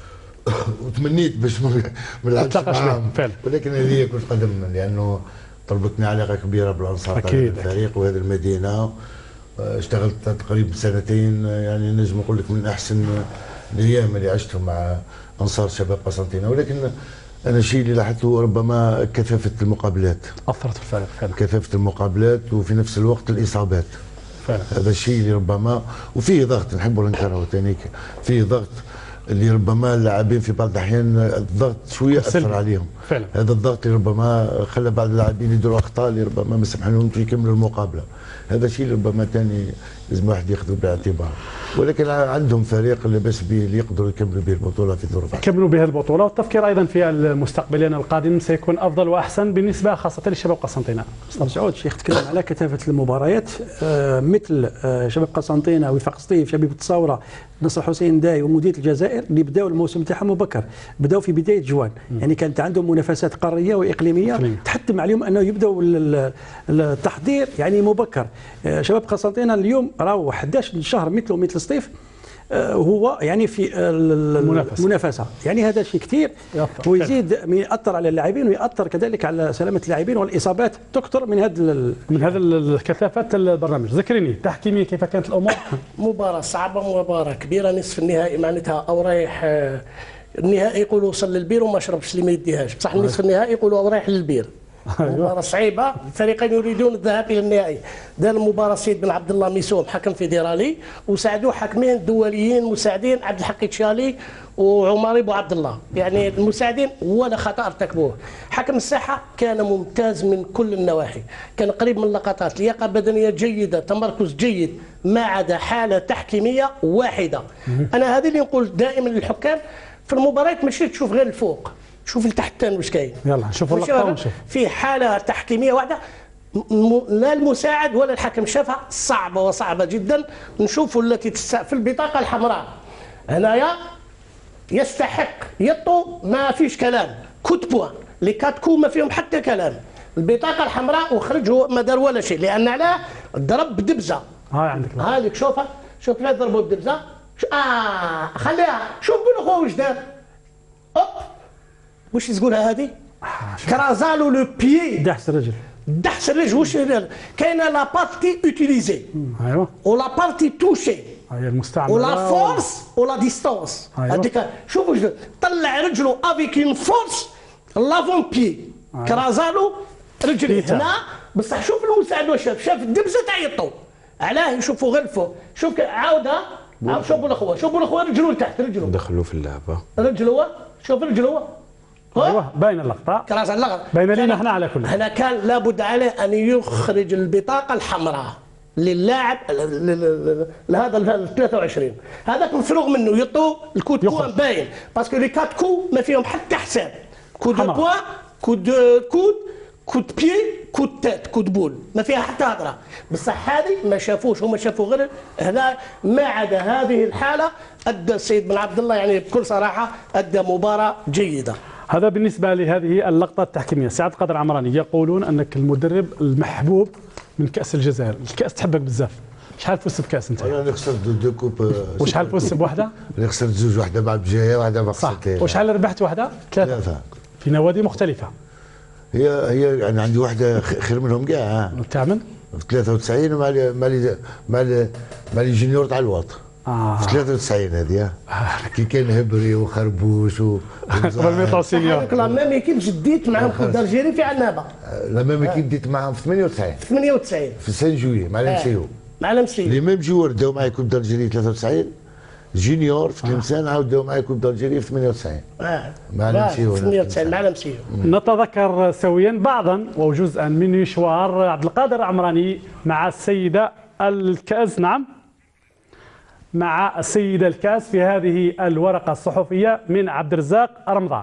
وتمنيت باش ما نلعبش معاهم، ولكن هذه كرة قدم، لانه طلبتني علاقه كبيره بالانصار تاع الفريق وهذه المدينه. اشتغلت تقريبا سنتين، يعني نجم نقول لك من احسن الايام اللي عشتهم مع انصار شباب قسنطينة. ولكن انا الشيء اللي لاحظته ربما كثافه المقابلات اثرت في الفريق فعلا، كثافه المقابلات وفي نفس الوقت الاصابات فعلا. هذا الشيء اللي ربما وفيه ضغط نحبوا ننكره ثاني، فيه ضغط اللي ربما اللاعبين في بعض الاحيان الضغط شويه اثر عليهم فعلا. هذا الضغط اللي ربما خلى بعض اللاعبين يديروا اخطاء اللي ربما ما سمح لهمش يكملوا المقابله. هذا الشيء اللي ربما ثاني لازم واحد ياخذه بالاعتبار، ولكن عندهم فريق لاباس به اللي يقدروا يكملوا به البطوله في ظروف يكملوا به البطوله، والتفكير ايضا في المستقبلين القادم سيكون افضل واحسن بالنسبه خاصه لشباب قسنطينه. مسعود الشيخ تكلم على كثافه المباريات مثل شباب قسنطينه، وفاق سطيف، شبيبه الثوره، نصر حسين داي ومودية الجزائر اللي بداوا الموسم تاعهم مبكر، بداوا في بدايه جوان، يعني كانت عندهم منافسات قاريه واقليميه تحتم عليهم انه يبداوا التحضير يعني مبكر. شباب قسنطينه اليوم راهو 11 شهر مثله مثل سطيف هو يعني في المنافسه، يعني هذا شيء كثير ويزيد ياثر على اللاعبين وياثر كذلك على سلامه اللاعبين، والاصابات تكثر من هذا الكثافات. البرنامج ذكرني تحكيميا كيف كانت الامور؟ مباراه صعبه، مباراه كبيره، نصف النهائي معناتها او رايح النهائي يقولوا وصل للبير وما شربش اللي ما يديهاش، بصح نصف النهائي يقولوا او رايح للبير. مباراة صعيبة، الفريقين يريدون الذهاب إلى النهائي. دار المباراة سيد بن عبد الله ميسوم حكم فيدرالي، وساعدوه حكمين دوليين مساعدين عبد الحق شالي وعماري بو عبد الله، يعني المساعدين ولا خطأ ارتكبوه. حكم الساحة كان ممتاز من كل النواحي، كان قريب من اللقطات، لياقة بدنية جيدة، تمركز جيد، ما عدا حالة تحكيمية واحدة. أنا هذه اللي نقول دائما للحكام في المباريات، ماشي تشوف غير الفوق، شوف لتحت واش كاين. يلا نشوفوا اللقطه ونشوف. في حاله تحكيميه واحده لا المساعد ولا الحكم شافها صعبه وصعبه جدا. نشوفوا التي في البطاقه الحمراء هنايا يستحق يطو، ما فيش كلام، كوت بوان لي كات كو ما فيهم حتى كلام. البطاقه الحمراء وخرج هو ما دار ولا شيء، لان علاه ضرب بدبزه. هاي عندك هذيك شوفها، شوف كيف ضربوا بدبزه. خليها، شوف قول اخويا واش دار. واش تقولها هذه؟ كرازالو لو بيي، دحس الرجل، دحس الرجل. واش كاينه لا بارتي اوتيليزي ايوا ولا بارتي توشي، هي المستعمله ولا فورس ولا ديستانس. هذيك شوف واش طلع رجله افيك اون فورس لافون بيي، كرازالو رجلي هنا. بصح شوف المساعد واش شاف الدبزه تاع يطو، علاه يشوفوا غير الفوق. شوف عاودها، شوفوا الاخوه، شوفوا الاخوه رجلو لتحت، رجلو دخلوا في اللعبه، رجلو شوف رجلو. ايوه باين اللقطه، كراس اللقطه باين لنا احنا على كل. هنا كان لابد عليه ان يخرج البطاقه الحمراء للاعب لهذا ال 23. هذاك مفروغ منه يطو الكود بوان باين، باسكو لي كات كو ما فيهم حتى حساب. كود دو بوان، كود بيي، كود تات، كود بول، ما فيها حتى هضره. بصح هذه ما شافوش، هما شافوا غير هنا. ما عدا هذه الحاله ادى السيد بن عبد الله يعني بكل صراحه ادى مباراه جيده. هذا بالنسبه لهذه اللقطه التحكيميه. سعد قادر عمراني يقولون انك المدرب المحبوب من كاس الجزائر، الكاس تحبك بزاف. شحال فزت بكاس انت؟ انا خسرت دو كوب. وشحال فزت بوحده؟ انا خسرت زوج، واحده مع بجايه واحده مع خسرتين. وشحال ربحت وحده؟ ثلاثه في نوادي مختلفه. هي يعني عندي واحده خير منهم كاع. تاع من؟ في 93 مع لي جونيور تاع الوط. في 93 هذه كي كان هبري وخربوش قبل ما يطلعوا سينيور. لا ميم ايكيب جديت معاهم في الجزائر في عنابه. لا ميم ايكيب بديت معاهم في 98. 98 في سان جويي مع لمسيو. مع لمسيو. لي ميم جوار داو معايا كوب دالجيري 93 جونيور في تلمسان عاود داو معايا كوب دالجيري في 98. مع لمسيو. 98 مع لمسيو. نتذكر سويا بعضا وجزءا من مشوار عبد القادر عمراني مع السيده الكاس. نعم، مع السيدة الكاس في هذه الورقة الصحفية من عبد الرزاق رمضان.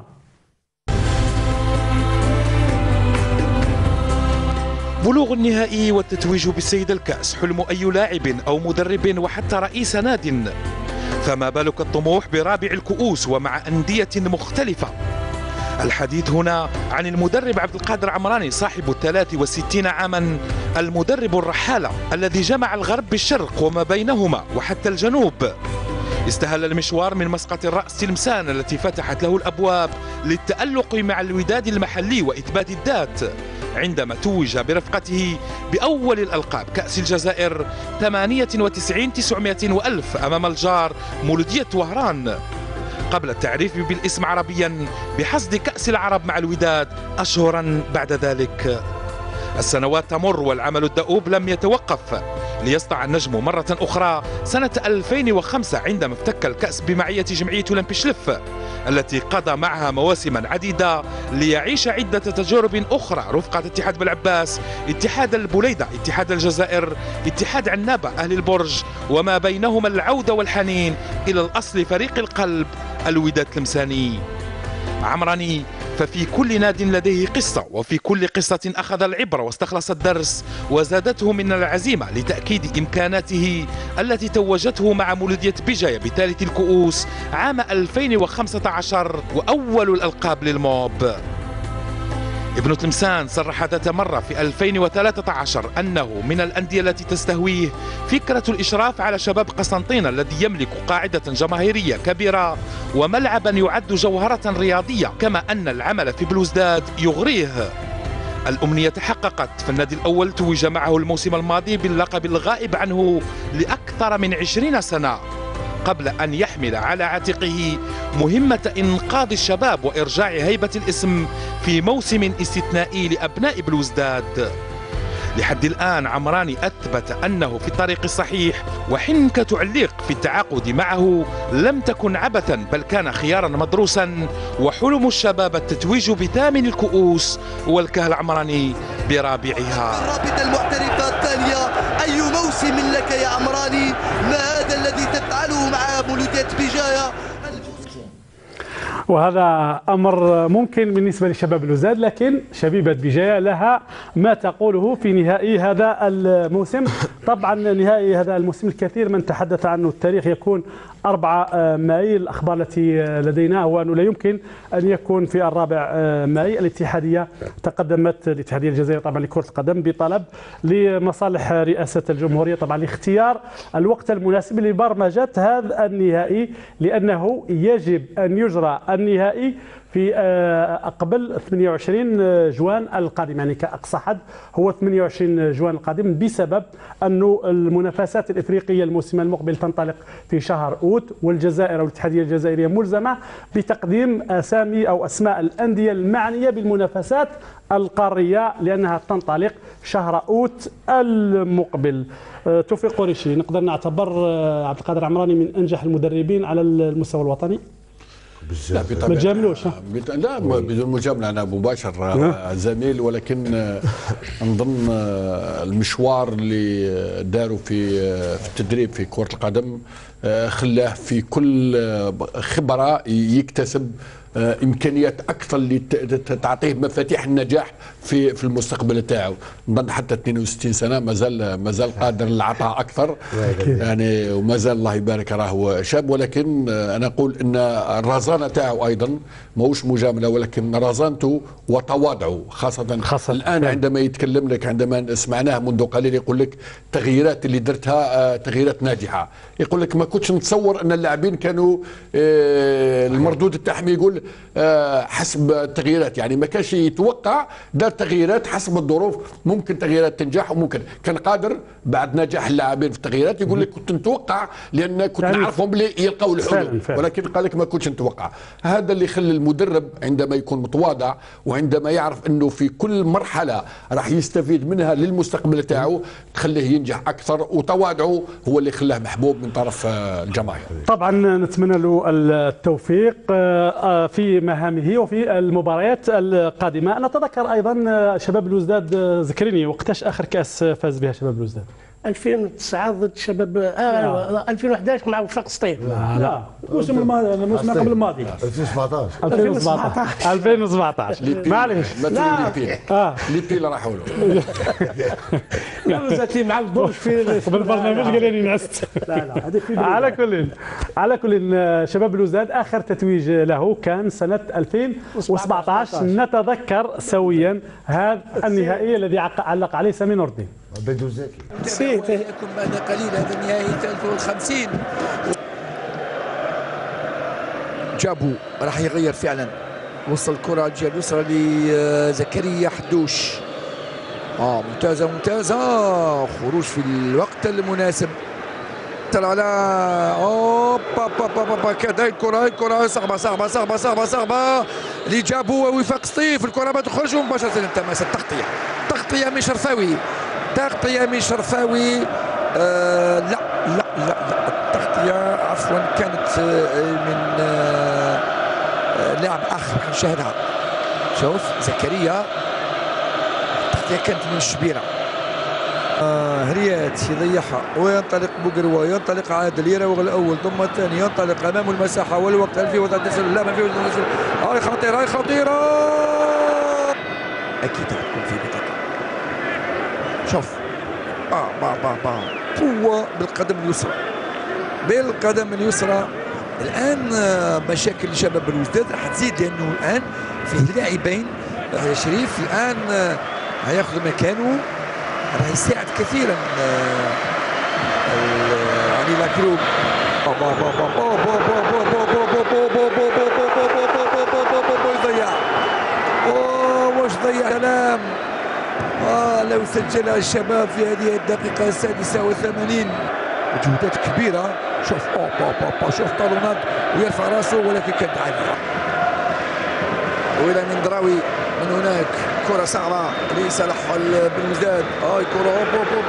بلوغ النهائي والتتويج بالسيدة الكاس حلم أي لاعب أو مدرب وحتى رئيس ناد، فما بالك الطموح برابع الكؤوس ومع أندية مختلفة. الحديث هنا عن المدرب عبد القادر عمراني صاحب 63 عاما، المدرب الرحالة الذي جمع الغرب بالشرق وما بينهما وحتى الجنوب. استهل المشوار من مسقط الرأس تلمسان التي فتحت له الأبواب للتألق مع الوداد المحلي وإثبات الذات، عندما توج برفقته بأول الألقاب كأس الجزائر 98 900 وألف أمام الجار مولودية وهران، قبل التعريف بالاسم عربيا بحصد كأس العرب مع الوداد أشهرا بعد ذلك. السنوات تمر والعمل الدؤوب لم يتوقف، ليسطع النجم مرة أخرى سنة 2005 عندما افتك الكأس بمعية جمعية أولمبي شلف التي قضى معها مواسما عديدة، ليعيش عدة تجارب أخرى رفقة اتحاد بلعباس، اتحاد البليدة، اتحاد الجزائر، اتحاد عنابة، أهل البرج، وما بينهما العودة والحنين إلى الأصل فريق القلب الوداد تلمساني. عمراني ففي كل ناد لديه قصة، وفي كل قصة أخذ العبرة واستخلص الدرس وزادته من العزيمة لتأكيد إمكاناته التي توجته مع مولودية بجاية بثالث الكؤوس عام 2015 وأول الألقاب للموب. ابن تلمسان صرح ذات مرة في 2013 أنه من الأندية التي تستهويه فكرة الإشراف على شباب قسنطينة الذي يملك قاعدة جماهيرية كبيرة وملعبا يعد جوهرة رياضية، كما أن العمل في بلوزداد يغريه. الأمنية تحققت، فالنادي الأول توج معه الموسم الماضي باللقب الغائب عنه لأكثر من 20 سنة، قبل أن يحمل على عاتقه مهمة إنقاذ الشباب وإرجاع هيبة الاسم في موسم استثنائي لأبناء بلوزداد. لحد الآن عمراني أثبت أنه في الطريق الصحيح، وحنكة عليق في التعاقد معه لم تكن عبثا بل كان خيارا مدروسا، وحلم الشباب التتويج بثامن الكؤوس والكهل عمراني برابعها. الرابطة المحترفة الثانية، أي موسم لك يا عمراني؟ ما هذا الذي تفعله مع مولودية بجاية؟ وهذا أمر ممكن بالنسبة لشباب الوزاد، لكن شبيبة بجاية لها ما تقوله في نهائي هذا الموسم. طبعا نهائي هذا الموسم الكثير من تحدث عنه، التاريخ يكون 4 ماي. الأخبار التي لدينا هو أنه لا يمكن أن يكون في 4 ماي. الاتحادية تقدمت، الاتحادية الجزائرية طبعا لكرة القدم، بطلب لمصالح رئاسة الجمهورية طبعا لاختيار الوقت المناسب لبرمجة هذا النهائي، لأنه يجب أن يجرى النهائي في قبل 28 جوان القادم، يعني كأقصى حد هو 28 جوان القادم، بسبب أن المنافسات الإفريقية الموسم المقبل تنطلق في شهر أوت، والجزائر والاتحادية الجزائرية ملزمة بتقديم أسامي أو أسماء الأندية المعنية بالمنافسات القارية لأنها تنطلق شهر أوت المقبل. توفيق قريشي، نقدر نعتبر عبد القادر عمراني من أنجح المدربين على المستوى الوطني؟ لا ما تجاملوش. لا بدون مجامله، انا مباشر زميل، ولكن نظن المشوار اللي داروا في التدريب في كرة القدم خلاه في كل خبرة يكتسب امكانيات اكثر اللي تعطيه مفاتيح النجاح في المستقبل تاعو. نظن حتى 62 سنه مازال قادر للعطاء اكثر يعني، ومازال الله يبارك راهو شاب. ولكن انا اقول ان الرزانه تاعو ايضا ماهوش مجامله، ولكن رزانته وتواضعه خاصه الان عندما يتكلم لك، عندما سمعناه منذ قليل يقول لك التغييرات اللي درتها تغييرات ناجحه. يقول لك ما كنتش نتصور ان اللاعبين كانوا المردود تاعهم يقول حسب التغييرات، يعني ما كانش يتوقع، دار تغييرات حسب الظروف، ممكن تغييرات تنجح وممكن كان قادر بعد نجاح اللاعبين في التغييرات يقول لك كنت نتوقع لان كنت نعرفهم بلي يلقاو الحلول، ولكن قال لك ما كنتش نتوقع. هذا اللي يخلي المدرب عندما يكون متواضع وعندما يعرف انه في كل مرحله راح يستفيد منها للمستقبل تاعو تخليه ينجح اكثر، وتواضعه هو اللي خلاه محبوب من طرف الجماهير. طبعا نتمنى له التوفيق في مهامه وفي المباريات القادمه. نتذكر ايضا شباب بلوزداد، ذكرني وقتاش اخر كاس فاز بها شباب بلوزداد؟ 2009 ضد شباب 2011 مع وفاق سطيف. لا الموسم الماضي، الموسم قبل الماضي 2017 معليش لا لي بيل راحوا له لا مازال ما عرفوش في بالبرنامج قال لي نعست. على كل شباب بلوزداد اخر تتويج له كان سنه 2017. نتذكر سويا هذا النهائي الذي علق عليه سامي نور الدين. يكون بعد قليل هذا النهائي 50. جابو راح يغير فعلا، وصل الكره على الجهه اليسرى لزكريا حدوش. ممتازه خروج في الوقت المناسب. على كذا الكره صعبه اللي جابوا وفاق سطيف، الكره ما تخرج مباشره تماس تغطيه من شرفاوي. لا التغطيه عفوا كانت من لاعب اخر نشاهدها. شوف زكريا التغطيه كانت من الشبيره. هريات يضيعها وينطلق بوقروا، ينطلق عادل يراوغ الاول ثم الثاني، ينطلق امام المساحه والوقت 2013 لا ما فيه هاي خطيره اكيد تكون في بطاقه. شوف قوه بالقدم اليسرى. الان مشاكل شباب بلوزداد راح تزيد لانه الان فيه لاعبين. شريف الان هياخذ مكانه، راح يساعد كثيرا يعني لاكروب. يضيع واش ضيع كلام. لو سجلها الشباب في هذه الدقيقة 86 مجهودات كبيرة. شوف شوف طالونات ويرفع راسه ولكن كانت عالية. وإلى مندراوي من هناك كرة صعبة لصالح بلوزداد. كرة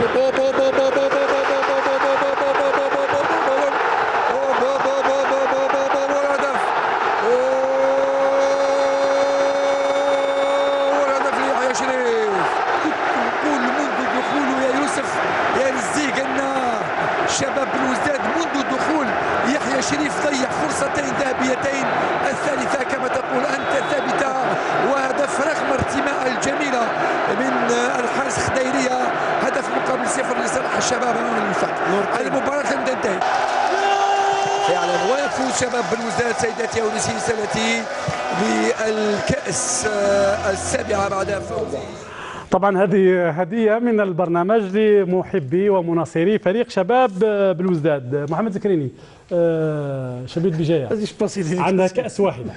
شباب بلوزداد منذ الدخول يحيى شريف ضيع فرصتين ذهبيتين، الثالثة كما تقول أنت ثابتة، وهدف رغم ارتماء الجميلة من الحارس خديرية. هدف مقابل 0 لصالح الشباب أمام الوفاق. المباراة لم تنتهي فعلا، ويفوز شباب بلوزداد سيداتي ونسائي بالكأس السابعة بعد فوزه. طبعا هذه هدية من البرنامج لمحبي ومناصري فريق شباب بلوزداد. محمد ذكريني، شبيب بجاية عندها كأس واحدة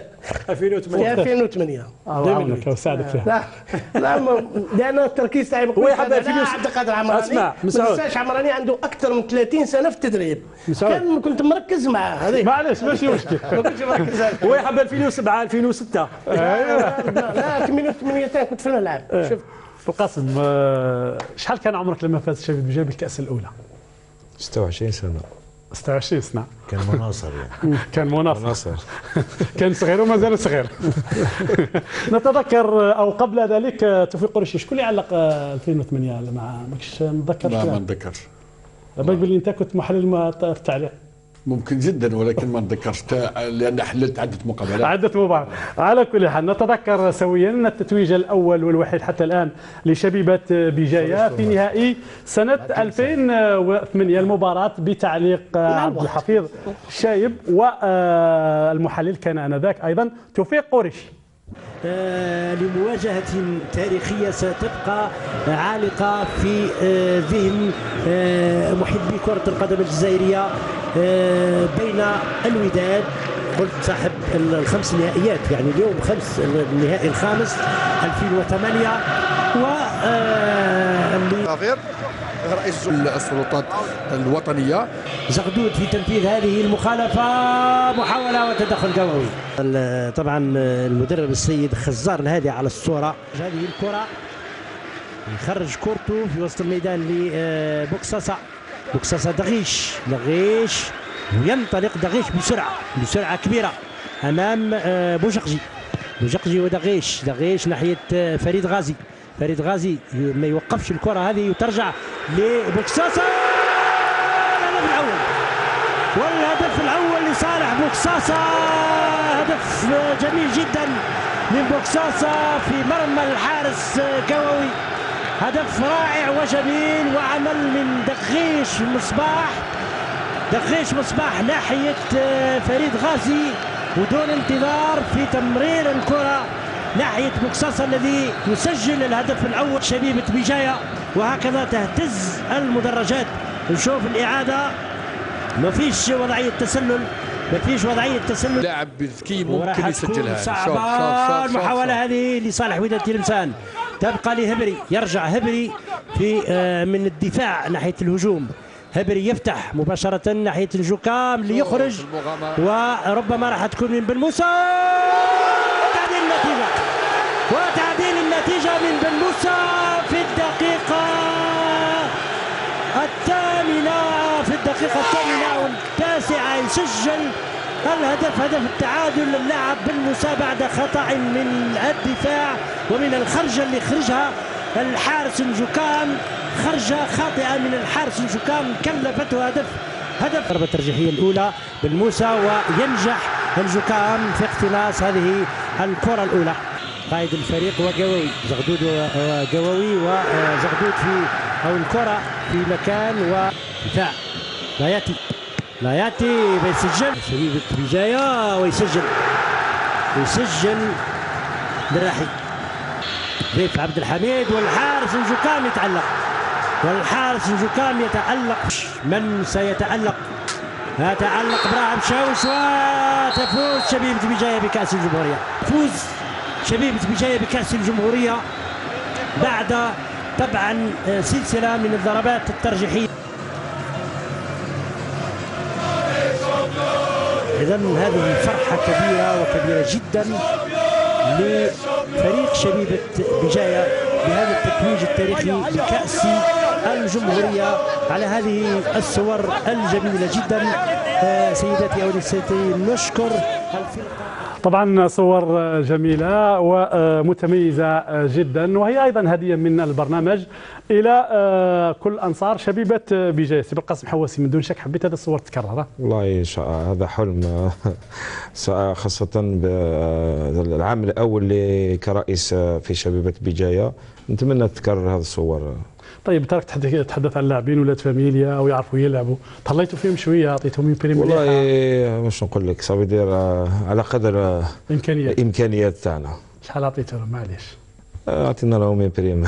2008 الله يعاونك ويساعدك فيها. لا لأن التركيز تاعي هو يحب عبد القادر عمراني. اسمع مسعود عمراني عنده أكثر من 30 سنة في التدريب، كنت مركز معاه. هذيك معلش ماشي مشكل. ما كنتش مركز. هو يحب 2007 2006. لا 88 كنت في الملعب. شوف القاسم، شحال كان عمرك لما فاز شبيب بجاية بالكأس الأولى؟ 26 سنة. 26 سنة. كان مناصر يعني. كان مناصر. كان صغير وما زال صغير. نتذكر او قبل ذلك توفيق قريشي، شكون اللي علق 2008 ماكش متذكر؟ لا ما نتذكرش. بالك بلي انت كنت محلل في التعليق. ممكن جدا ولكن ما نتذكرش لان حللت عده مقابلات. على كل حال نتذكر سويا التتويج الاول والوحيد حتى الان لشبيبه بجايه في نهائي سنه 2008. المباراه بتعليق عبد الحفيظ الشايب، والمحلل كان انذاك ايضا توفيق قريشي. لمواجهة تاريخية ستبقى عالقة في ذهن محبي كرة القدم الجزائرية بين الوداد قلت صاحب الخمس نهائيات، يعني اليوم النهائي الخامس 2008 و رئيس السلطات الوطنية زغدود في تنفيذ هذه المخالفة، محاولة وتدخل قوي. طبعا المدرب السيد خزار هذه على الصورة، هذه الكرة يخرج كورته في وسط الميدان لبوكساسا، بوكساسا دغيش وينطلق دغيش بسرعة كبيرة أمام بوجقجي ودغيش ناحية فريد غازي ما يوقفش الكرة هذه وترجع لبوكساسا. والهدف الأول لصالح بوكساسا، هدف جميل جدا من بوكساسا في مرمى الحارس قووي، هدف رائع وجميل وعمل من دغيش مصباح ناحية فريد غازي، ودون انتظار في تمرير الكرة ناحية بوكساسا الذي يسجل الهدف الأول. شبيبة بجاية وهكذا تهتز المدرجات. نشوف الإعادة، ما فيش وضعية تسلل، لاعب ذكي ممكن يسجلها. صعبة المحاولة هذه لصالح وداد تلمسان، تبقى لهبري، يرجع هبري في من الدفاع ناحية الهجوم، هبري يفتح مباشرة ناحية الجوكام ليخرج، وربما راح تكون من بن موسى. وتعديل النتيجة من بن موسى في الدقيقة الثامنة والتاسعة يسجل الهدف، هدف التعادل. اللاعب بن موسى بعد خطأ من الدفاع ومن الخرجة اللي خرجها الحارس الجوكام، خرجة خاطئة من الحارس الجوكام كلفته هدف. ضربة الترجيحية الأولى بن موسى، وينجح الجوكام في اقتناص هذه الكرة الأولى. قائد الفريق وقووي، زغدود وقووي، وزغدود أو الكرة في مكان ودفاع. لاياتي بيسجل، شبيبة بجاية ويسجل لراحي ضيف عبد الحميد، والحارس الجوكام يتألق. من سيتألق؟ يتألق براهم شاوش، وتفوز شبيبة بجاية بكأس الجمهورية. شبيبة بجاية بكأس الجمهورية بعد طبعا سلسلة من الضربات الترجيحية. إذن هذه فرحة كبيرة جدا لفريق شبيبة بجاية بهذا التتويج التاريخي بكأس الجمهورية على هذه الصور الجميلة جدا. سيداتي أونستي، نشكر الفرقة. طبعا صور جميلة ومتميزة جدا، وهي أيضا هدية من البرنامج إلى كل أنصار شبيبة بجاية. سي بالقاسم حواسي، من دون شك حبيت هذه الصور تتكرر. والله هذا حلم، خاصة بالعام الأول لي كرئيس في شبيبة بجاية، نتمنى تتكرر هذه الصور. طيب ترك تحدث عن لاعبين ولاد فاميليا او يعرفوا يلعبوا، طليتوا فيهم شويه، اعطيتهم يمكن والله واش نقول لك، صافي يدير على قدر الامكانيات تاعنا. شحال اعطيتهم؟ معليش اعطينا لهم بريم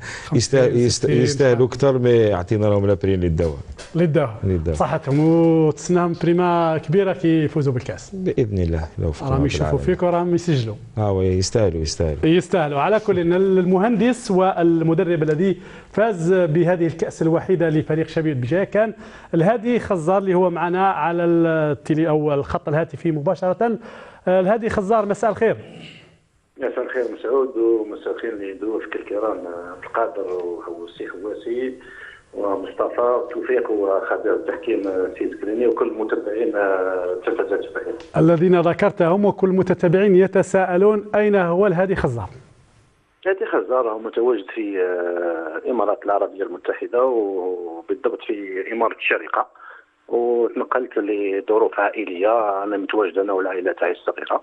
يستاهلوا اكثر، ما اعطينا لهم لا بريم للدواء صحتهم، وتسناهم بريمه كبيره كي يفوزوا بالكاس باذن الله. لو راهم يشوفوا فيك وراهم يسجلوا. يستاهلوا. على كل ان المهندس والمدرب الذي فاز بهذه الكاس الوحيده لفريق شبيبة بجاية كان الهادي خزار، اللي هو معنا على التلي او الخط الهاتفي مباشره. الهادي خزار، مساء الخير. مساء الخير مسعود، ومساء الخير لضيوفك الكرام عبد القادر وحوسي حواسي ومصطفى وتوفيق وخبير التحكيم سيد كريني وكل متابعين تلفزة جبهة الذين ذكرتهم، وكل المتابعين يتساءلون أين هو الهادي خزار؟ الهادي خزار هو متواجد في الإمارات العربية المتحدة، وبالضبط في إمارة الشارقة، وتنقلت لظروف عائلية. أنا متواجد أنا والعائلة تاعي الصغيرة،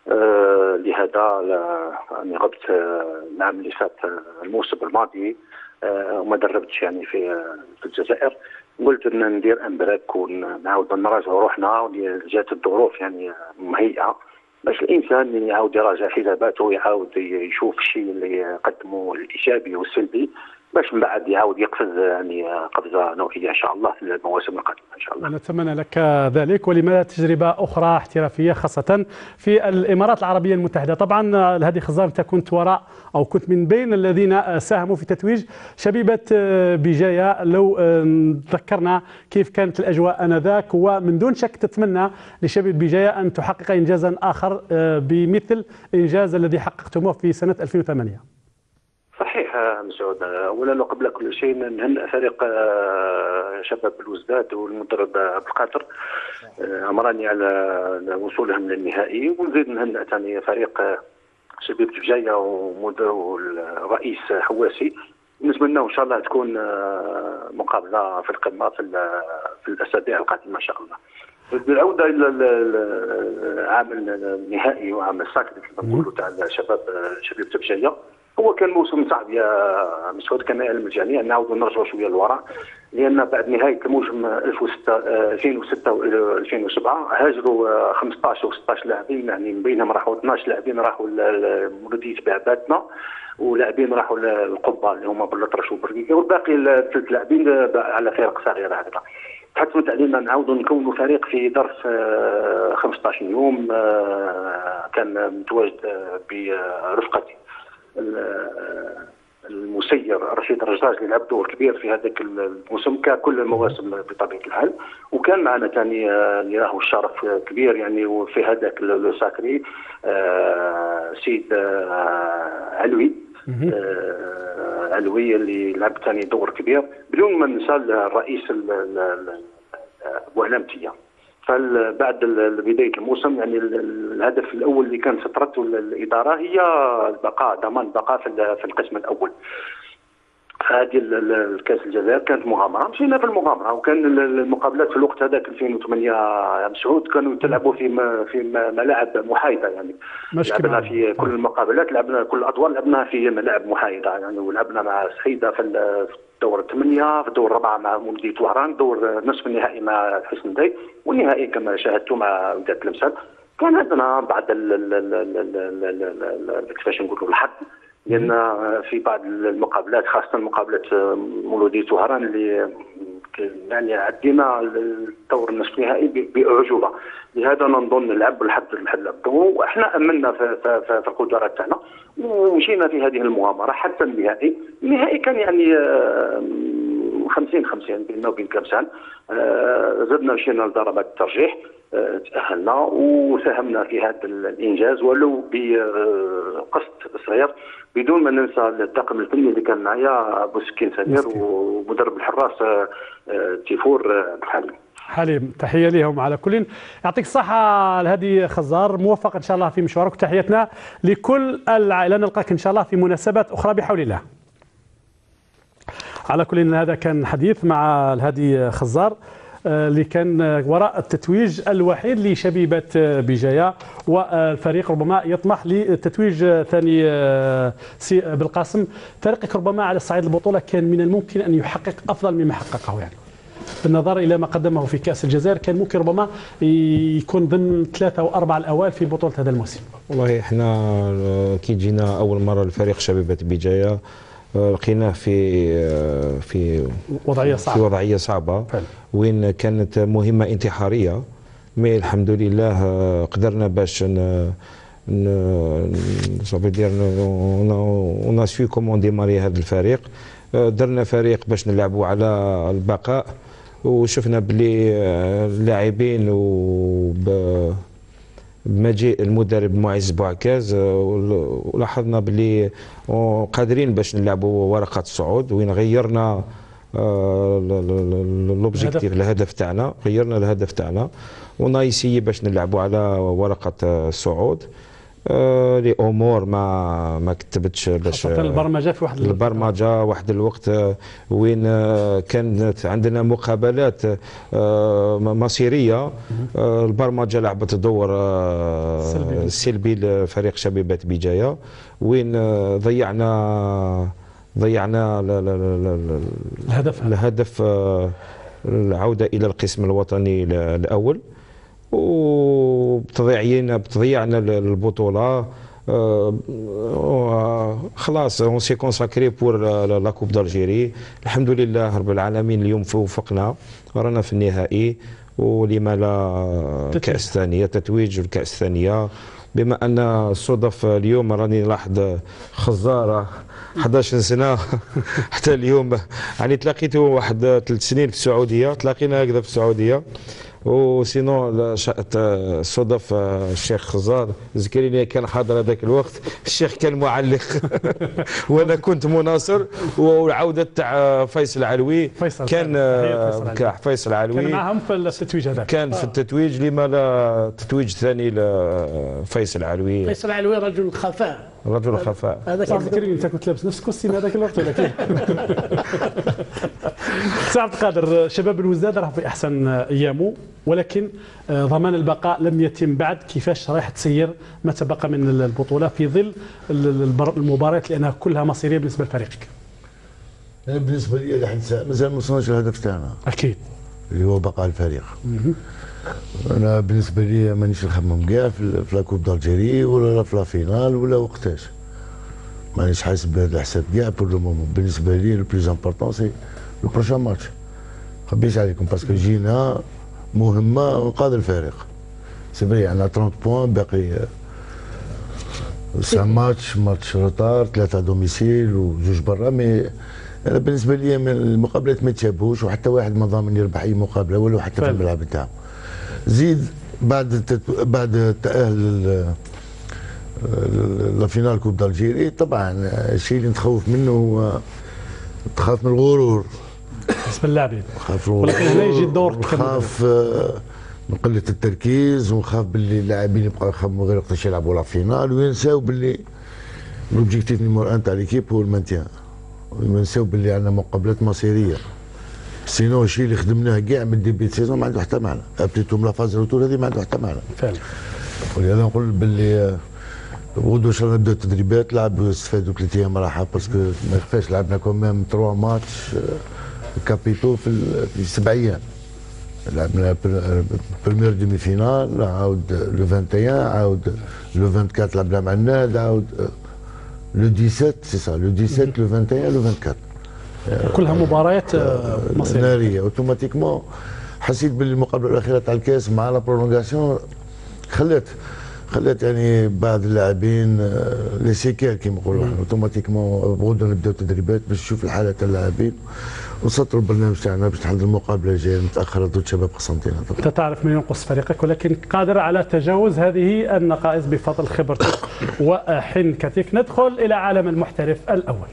لهذا يعني غبت العام اللي فات الموسم الماضي وما دربتش يعني في الجزائر. قلت ان ندير امبراك ونعاود نراجع روحنا، جات الظروف يعني مهيئه باش الانسان يعاود يراجع حساباته ويعاود يشوف الشيء اللي قدمه الايجابي والسلبي باش من بعد يعاود يقفز يعني قفزه نوعيه ان شاء الله في المواسم القادمه ان شاء الله. نتمنى لك ذلك، ولما تجربه اخرى احترافيه خاصه في الامارات العربيه المتحده. طبعا هذه خزار انت كنت وراء او كنت من بين الذين ساهموا في تتويج شبيبه بجايه، لو تذكرنا كيف كانت الاجواء انذاك، ومن دون شك تتمنى لشبيبه بجايه ان تحقق انجازا اخر بمثل الانجاز الذي حققتموه في سنه 2008. صحيح مسعود، اولا وقبل كل شيء نهنئ فريق شباب الوزداد والمدرب عبد القادر عمراني على وصولهم للنهائي، ونزيد نهنئ ثاني فريق شبيبة بجايه والرئيس حواسي. نتمنى ان شاء الله تكون مقابله في القمه في الاسابيع القادمه ان شاء الله. بالعوده الى العام النهائي وعام الساكن كما نقولوا تاع شبيبة بجايه، هو كان موسم صعب يا مسعود، كان يعلم الجميع نعاودوا نرجعوا شويه للوراء، لان بعد نهايه الموسم 2006 و 2007 هاجروا 15 و 16 لاعبين، يعني من بينهم راحوا 12 لاعبين راحوا لمولوديه بعبادنا، ولاعبين راحوا للقبه اللي هما بالأطرش وبرقيقه، والباقي 3 لاعبين على فرق صغيره هكذا. تحتمت علينا نعاودوا نكونوا فريق في ظرف 15 يوم، كان متواجد برفقتي المسير رشيد الرجاج اللي لعب دور كبير في هذاك الموسم ككل المواسم بطبيعه الحال، وكان معنا ثاني اللي راهو الشرف كبير يعني وفي هذاك لو ساكري سيد علوي علوي اللي لعب ثاني دور كبير، بدون ما ننسى الرئيس ابو علامتيه. فبعد بدايه الموسم يعني الهدف الاول اللي كان سطرته الاداره هي البقاء، ضمان البقاء في القسم الاول. هذه الكاس الجزائر كانت مغامره، مشينا في المغامره، وكان المقابلات في الوقت هذاك 2008 يا مسعود كانوا تلعبوا في ملاعب محايده، يعني لعبنا في كل المقابلات، لعبنا كل الادوار لعبنا في ملاعب محايده يعني، ولعبنا مع سعيده في دور الثمانية، في الدور الرابعة مع مولودية وهران، دور نصف النهائي مع حسن داي، والنهائي كما شاهدتوا مع وداد تلمسان. كان عندنا بعض كيفاش نقولوا الحظ، لأن في بعض المقابلات خاصة مقابلة مولودية وهران اللي يعني عدينا الدور النصف النهائي بأعجوبة، لهذا نظن نلعب لحد واحنا امنا في القدرات تاعنا ومشينا في هذه المغامره حتى النهائي. النهائي كان يعني 50-50 بيننا وبين تلمسان، زدنا مشينا لضربات الترجيح، تاهلنا وساهمنا في هذا الانجاز ولو بقسط صغير، بدون ما ننسى الطاقم الفني اللي كان معايا ابو سكين سمير ومدرب الحراس تيفور حليم. تحيه لهم على كل. يعطيك الصحه لهذه خزار، موفق ان شاء الله في مشوارك، وتحياتنا لكل العائله، نلقاك ان شاء الله في مناسبات اخرى بحول الله. على كل هذا كان حديث مع الهادي خزار اللي كان وراء التتويج الوحيد لشبيبة بجاية، والفريق ربما يطمح لتتويج ثاني. سي بالقاسم، فريقك ربما على صعيد البطولة كان من الممكن أن يحقق أفضل مما حققه، يعني بالنظر إلى ما قدمه في كأس الجزائر كان ممكن ربما يكون ضمن 3 أو 4 الأوائل في بطولة هذا الموسم. والله احنا كي جينا أول مرة لفريق شبيبة بجاية لقيناه في وضعية صعبة فعلا. وين كانت مهمة انتحارية، مي الحمد لله قدرنا باش اون سوي كومون ديماري هذا الفريق، درنا فريق باش نلعبوا على البقاء، وشفنا بلي اللاعبين بمجيء المدرب معز بوعكاز ولاحظنا بلي قادرين باش نلعبوا ورقة الصعود، وين غيرنا لوبجيكتيف الهدف تاعنا، غيرنا الهدف تاعنا ونايسي باش نلعبوا على ورقة الصعود. لي امور ما كتبتش باش البرمجه في واحد الوقت وين كانت عندنا مقابلات مصيريه، البرمجه لعبت دور سلبي لفريق شبيبة بجاية، وين ضيعنا الهدف العوده الى القسم الوطني الاول، وبتضيعنا البطوله. خلاص اون سي كونساكري بور لا كوب دالجيري. الحمد لله رب العالمين اليوم وفقنا رانا في النهائي، ولما لا كأس ثانية تتويج الكأس الثانية. بما أن الصدف اليوم راني لاحظ خزارة 11 سنة حتى اليوم، يعني تلاقيته واحد 3 سنين في السعودية، تلاقينا هكذا في السعودية. وسينو شاءت الصدف الشيخ خزار ذكرني كان حاضر هذاك الوقت، الشيخ كان معلق وانا كنت مناصر، وعوده تاع فيصل علوي كان فيصل علوي كان معهم في التتويج هذاك، كان في التتويج لما لا التتويج الثاني لفيصل علوي. فيصل علوي رجل الخفاء، رجل الخفاء. هذاك ذكرني انت كنت لابس نفس الكوستيم هذاك الوقت ولا كيف؟ سي عبد القادر، شباب الوزداد راه في احسن ايامه، ولكن ضمان البقاء لم يتم بعد. كيفاش رايح تسير ما تبقى من البطوله في ظل المباريات لانها كلها مصيريه بالنسبه لفريقك؟ انا بالنسبه لي لحد الساعه مازال ما وصلناش للهدف تاعنا اكيد اللي هو بقاء الفريق. انا بالنسبه لي مانيش نخمم كاع في لا كوب دالجيري ولا في لا فينال ولا وقتاش، مانيش حاسب بهذا الحساب كاع بور لو مومون. بالنسبه لي لو بلوز امبورطون سي لو بروشان ماتش. خبيش عليكم باسكو جينا مهمه انقاذ الفريق. سي فري عندنا 30 بوان، باقي 5 ماتش روتار، 3 دوميسيل وجوج برا. مي انا بالنسبه لي المقابلات ما يتشابهوش، وحتى واحد ما ضامن يربح اي مقابله ولو حتى في الملعب نتاعو. زيد بعد التاهل لفينال كوب دالجيري، طبعا الشيء اللي نتخوف منه هو تخاف من الغرور بالنسبه للاعبين، ولكن هنا يجي الدور، نخاف من قله التركيز، ونخاف باللي اللاعبين يبقاو يخمموا غير وقتاش يلعبوا لا فينال، وينساو باللي لوبجيكتيف نيمور 1 تاع ليكيب هو المانتيان، ونساو باللي عندنا مقابلات مصيريه. سينو الشيء اللي خدمناه كاع من ديبي سيزون ما عنده حتى معنى، ابتيتوم لا فاز روتور هذه ما عنده حتى معنى فعلا. ولهذا نقول باللي غدوه ان شاء الله نبداو التدريبات، لعبوا استفادوا 3 ايام راحه، باسكو ما يخفاش لعبنا كومام 3 ماتش كابيتو في 7 ايام. لعبنا بريمير دومي فينال، عاود لو 21، عاود لو 24 لعبنا مع الناد، عاود لو 17 سي سا، لو 17 لو 21 لو 24 كلها مباريات مصيريه ناريه. اوتوماتيكمون حسيت بالمقابله الاخيره تاع الكاس مع لا برولونغاسيون خلات يعني بعض اللاعبين لي سيكير كيما نقولوا احنا. اوتوماتيكمون غدوه نبداو التدريبات باش نشوف الحاله تاع اللاعبين ونسطروا البرنامج تاعنا باش نحضر المقابله الجايه المتاخره ضد شباب قسنطينه. انت تعرف من ينقص فريقك، ولكن قادر على تجاوز هذه النقائص بفضل خبرتك وحنكتك. ندخل الى عالم المحترف الاول.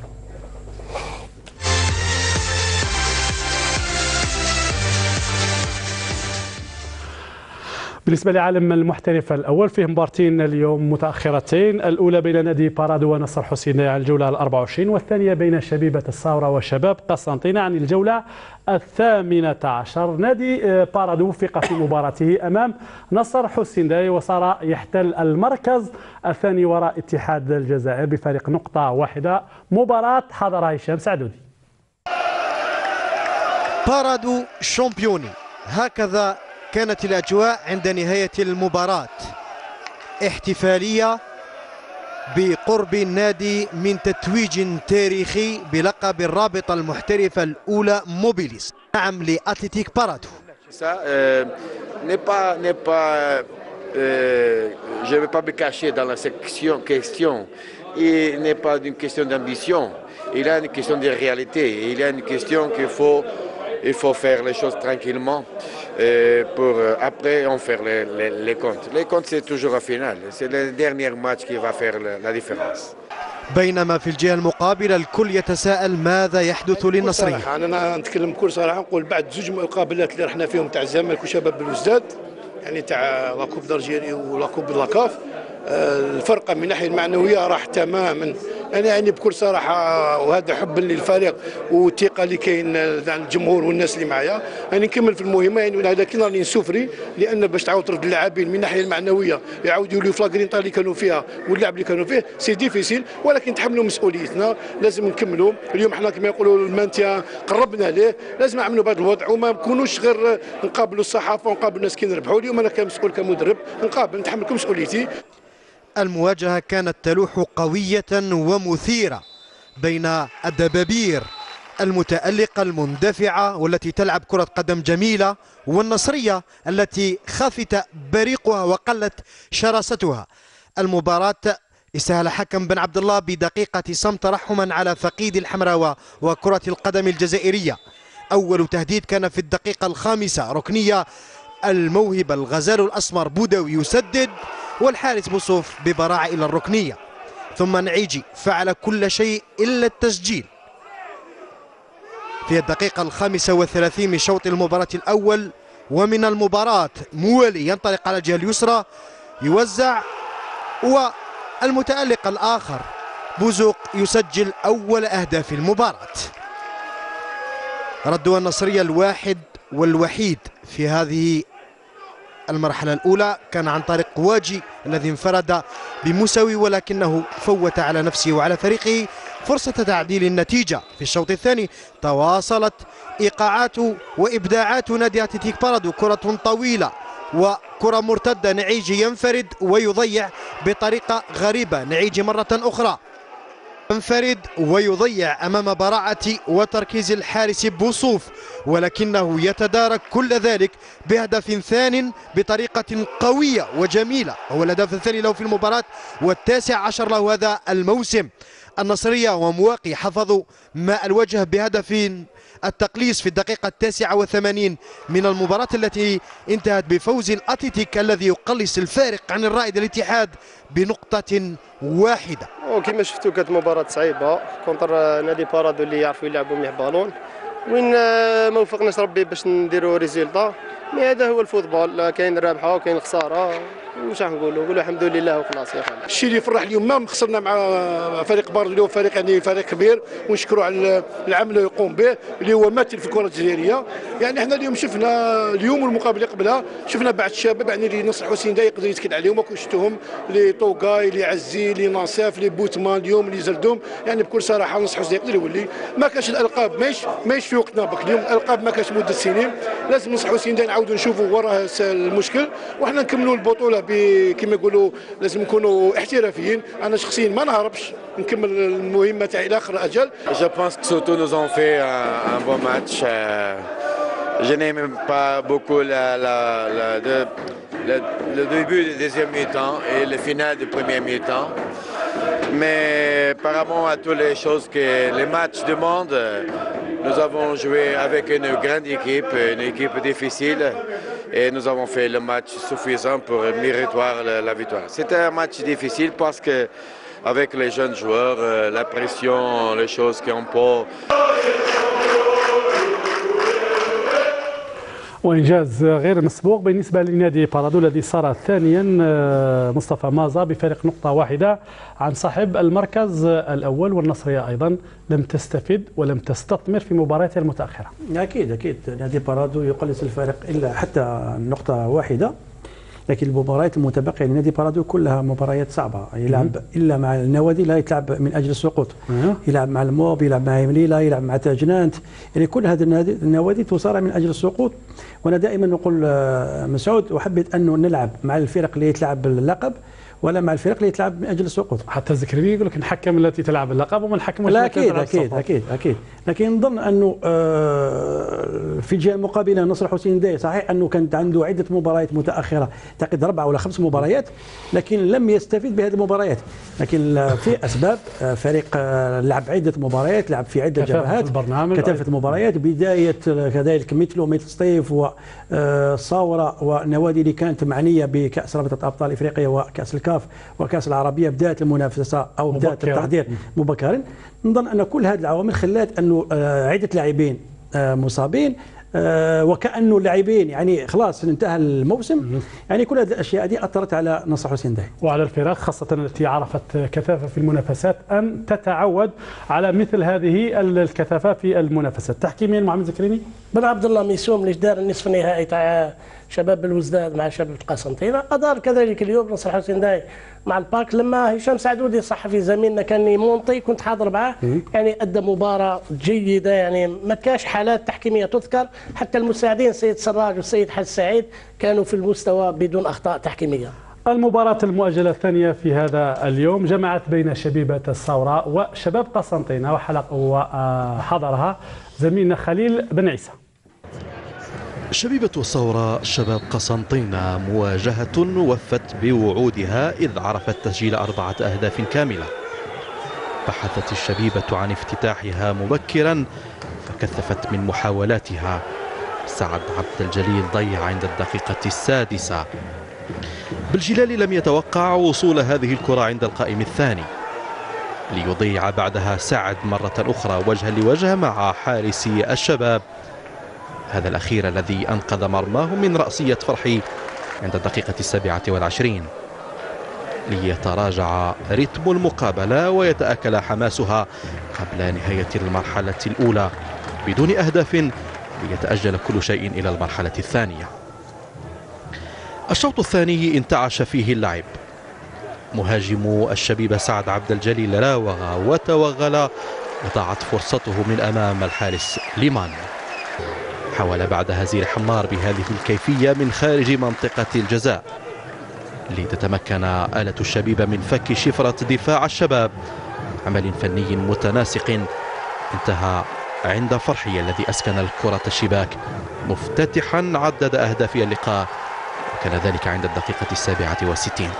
بالنسبة لعالم المحترف الأول فيه مبارتين اليوم متأخرتين، الأولى بين نادي بارادو ونصر حسين عن الجولة 24، والثانية بين شبيبة الثورة وشباب قسنطينة عن الجولة 18. نادي بارادو وفق في مباراته أمام نصر حسين وصار يحتل المركز الثاني وراء اتحاد الجزائر بفارق نقطة واحدة. مباراة حضرها هشام سعدودي. بارادو شامبيوني، هكذا كانت الأجواء عند نهاية المباراة. احتفالية بقرب النادي من تتويج تاريخي بلقب الرابطة المحترفة الأولى موبيليس. نعم لأتلتيك بارادو. Je ne vais pas me cacher dans la question. Il n'est pas une question d'ambition. Il y a une question de réalité. Il y a une question qu'il faut faire les choses tranquillement. Pour après on faire les comptes. Les comptes c'est toujours la finale. C'est le dernier match qui va faire la différence. بينما في الجهة المقابلة الكل يتساءل ماذا يحدث للنصري. أنا نتكلم بكل صراحة، نقول بعد 2 مقابلات اللي رحنا فيهم تاع الزمالك وشباب الوزداد، يعني تاع لاكوب دالجيري ولاكوب لاكاف، الفرقة من الناحية المعنوية راح تماما. أنا يعني بكل صراحة، وهذا حب للفريق والثقة اللي كاين عند الجمهور والناس اللي معايا، أنا نكمل في المهمة. يعني هذا كي راني نسوفري، لأن باش تعاود ترد اللاعبين من الناحية المعنوية يعاودوا يوليو في لاكرينطا اللي كانوا فيها واللعب اللي كانوا فيه سي ديفيسيل، ولكن نتحملوا مسؤوليتنا، لازم نكملوا. اليوم حنا كما يقولوا المانتيان قربنا ليه، لازم نعملوا بهذا الوضع وما نكونوش غير نقابلوا الصحافة ونقابلوا الناس كي نربحوا. اليوم أنا كمسؤول كمدرب نقابل، نتحمل مسؤوليتي. المواجهة كانت تلوح قوية ومثيرة بين الدبابير المتألقة المندفعة والتي تلعب كرة قدم جميلة، والنصرية التي خفت بريقها وقلت شراستها. المباراة استهل الحكم بن عبد الله بدقيقة صمت رحما على فقيد الحمراء وكرة القدم الجزائرية. أول تهديد كان في الدقيقة 5، ركنية الموهبة الغزال الأسمر بودوي يسدد، والحارس بوصوف ببراعة إلى الركنية، ثم نعيجي فعل كل شيء إلا التسجيل. في الدقيقة 35 من شوط المباراة الأول، ومن المباراة موالي ينطلق على الجهة اليسرى يوزع، والمتألق الآخر بوزوق يسجل أول أهداف المباراة. ردوا النصرية الواحد والوحيد في هذه المرحلة الأولى كان عن طريق واجي الذي انفرد بمساوي، ولكنه فوت على نفسه وعلى فريقه فرصة تعديل النتيجة. في الشوط الثاني تواصلت إيقاعات وإبداعات نادي أتلتيك بارادو، كرة طويلة وكرة مرتدة، نعيجي ينفرد ويضيع بطريقة غريبة. نعيجي مرة أخرى ينفرد ويضيع أمام براعة وتركيز الحارس بوصوف، ولكنه يتدارك كل ذلك بهدف ثان بطريقة قوية وجميلة. هو الهدف الثاني له في المباراة وال19 له هذا الموسم. النصرية ومواقي حفظوا ماء الوجه بهدف التقليص في الدقيقة 89 من المباراة التي انتهت بفوز الأتلتيك الذي يقلص الفارق عن الرائد الاتحاد بنقطة واحدة. وكما شفتوا كانت مباراة صعيبة كونتر نادي بارادو اللي يعرفوا يلعبوا مليح بالون، وين ما وفقناش ربي باش نديروا ريزولتا. هذا هو الفوتبول، كاين الرابحة وكاين الخسارة، واش راح نقولوا الحمد لله وخلاص يا خالد. الشيء اللي يفرح اليوم ما خسرنا مع فريق بارادو اللي هو فريق يعني فريق كبير، ونشكروا على العمل اللي يقوم به اللي هو ماثل في الكره الجزائريه. يعني احنا اليوم شفنا اليوم والمقابله اللي قبلها شفنا بعض الشباب يعني اللي نصر حسين دا يقدر يتكل عليهم، وكنت شفتهم لي طوغاي لي عزي لي ناصف لي بوتمان اليوم لي زردوم. يعني بكل صراحه نصر حسين يقدر يولي. ما كانش الالقاب ماهيش في وقتنا بك اليوم، الالقاب ما كانش مده سنين. لازم نصر حسين دا نعاودوا نشوفوا وراه المشكل، وحنا نكملوا البطوله كما يقولوا لازم نكونوا احترافيين. انا شخصيا ما نهربش، نكمل المهمه تاعي الى اخر اجل. Je pense que surtout nous avons fait un bon match. Je n'aime pas beaucoup le début du deuxième mi-temps et le final du premier mi-temps. Mais par rapport à toutes les choses que les matchs demandent, nous avons joué avec une grande équipe, une équipe difficile, et nous avons fait le match suffisant pour méritoire la victoire. C'était un match difficile parce que avec les jeunes joueurs, la pression, les choses qu'on peut. وإنجاز غير مسبوق بالنسبة لنادي بارادو الذي صار ثانيا مصطفى مازا بفارق نقطة واحدة عن صاحب المركز الأول. والنصرية أيضا لم تستفد ولم تستثمر في مبارياتها المتأخرة. أكيد نادي بارادو يقلص الفارق إلا حتى نقطة واحدة، لكن المباريات المتبقية لنادي بارادو كلها مباريات صعبة. يلعب إلا مع النوادي لا يتلعب من أجل السقوط، يلعب مع الموب، يلعب مع يمليلا، يلعب مع تاجنانت، يعني كل هذه النوادي تصارع من أجل السقوط. وأنا دائما نقول مسعود أحبذ أنه نلعب مع الفرق اللي يتلعب باللقب ولا مع الفرق اللي يتلعب من اجل السقوط. حتى الزكريبي يقول لك نحكم التي تلعب اللقب وما نحكمش التي تلعب السقوط. اكيد لكن نظن انه في الجهه المقابله نصر حسين داي صحيح انه كانت عنده عده مباريات متاخره، اعتقد 4 ولا 5 مباريات، لكن لم يستفيد بهذه المباريات. لكن في اسباب، فريق لعب عده مباريات، لعب في عده جبهات، كثافه مباريات، بدايه كذلك مثل سطيف وصاوره ونوادي اللي كانت معنيه بكاس رابطه ابطال افريقيا وكاس الكاف وكاس العربيه بدات المنافسه او بدات التحضير مبكرا. نظن ان كل هذه العوامل خلات انه عده لاعبين مصابين، وكانه اللاعبين يعني خلاص انتهى الموسم. يعني كل هذه الاشياء دي اثرت على نصر حسين داي وعلى الفرق خاصه التي عرفت كثافه في المنافسات ان تتعود على مثل هذه الكثافه في المنافسات. تحكيميا محمد زكريني بن عبد الله ميسوم اللي دار النصف النهائي تاع شباب الوزداد مع شباب القسنطينه، ادار كذلك اليوم نصر حسين داي مع الباك. لما هشام سعدودي صحفي زميلنا كان يمونطي كنت حاضر معاه، يعني ادى مباراه جيده، يعني ما كاش حالات تحكيميه تذكر، حتى المساعدين سيد سراج والسيد حسن سعيد كانوا في المستوى بدون اخطاء تحكيميه. المباراة المؤجلة الثانية في هذا اليوم جمعت بين شبيبة الثورة وشباب قسنطينة وحضرها زميلنا خليل بن عيسى. شبيبة الثورة شباب قسنطينة مواجهة وفت بوعودها إذ عرفت تسجيل 4 أهداف كاملة. بحثت الشبيبة عن افتتاحها مبكرا فكثفت من محاولاتها. سعد عبد الجليل ضيع عند الدقيقة 6. بالجلال لم يتوقع وصول هذه الكرة عند القائم الثاني ليضيع بعدها سعد مرة أخرى وجها لوجه مع حارسي الشباب، هذا الأخير الذي أنقذ مرماه من رأسية فرحي عند الدقيقة 27 ليتراجع رتم المقابلة ويتأكل حماسها قبل نهاية المرحلة الأولى بدون أهداف ليتأجل كل شيء إلى المرحلة الثانية. الشوط الثاني انتعش فيه اللعب. مهاجم الشبيبة سعد عبد الجليل راوغ وتوغل وضاعت فرصته من أمام الحارس ليمان. حاول بعدها زير حمار بهذه الكيفية من خارج منطقة الجزاء لتتمكن آلة الشبيبة من فك شفرة دفاع الشباب. عمل فني متناسق انتهى عند فرحي الذي أسكن الكرة الشباك مفتتحا عدد أهداف اللقاء، وكان ذلك عند الدقيقة 67.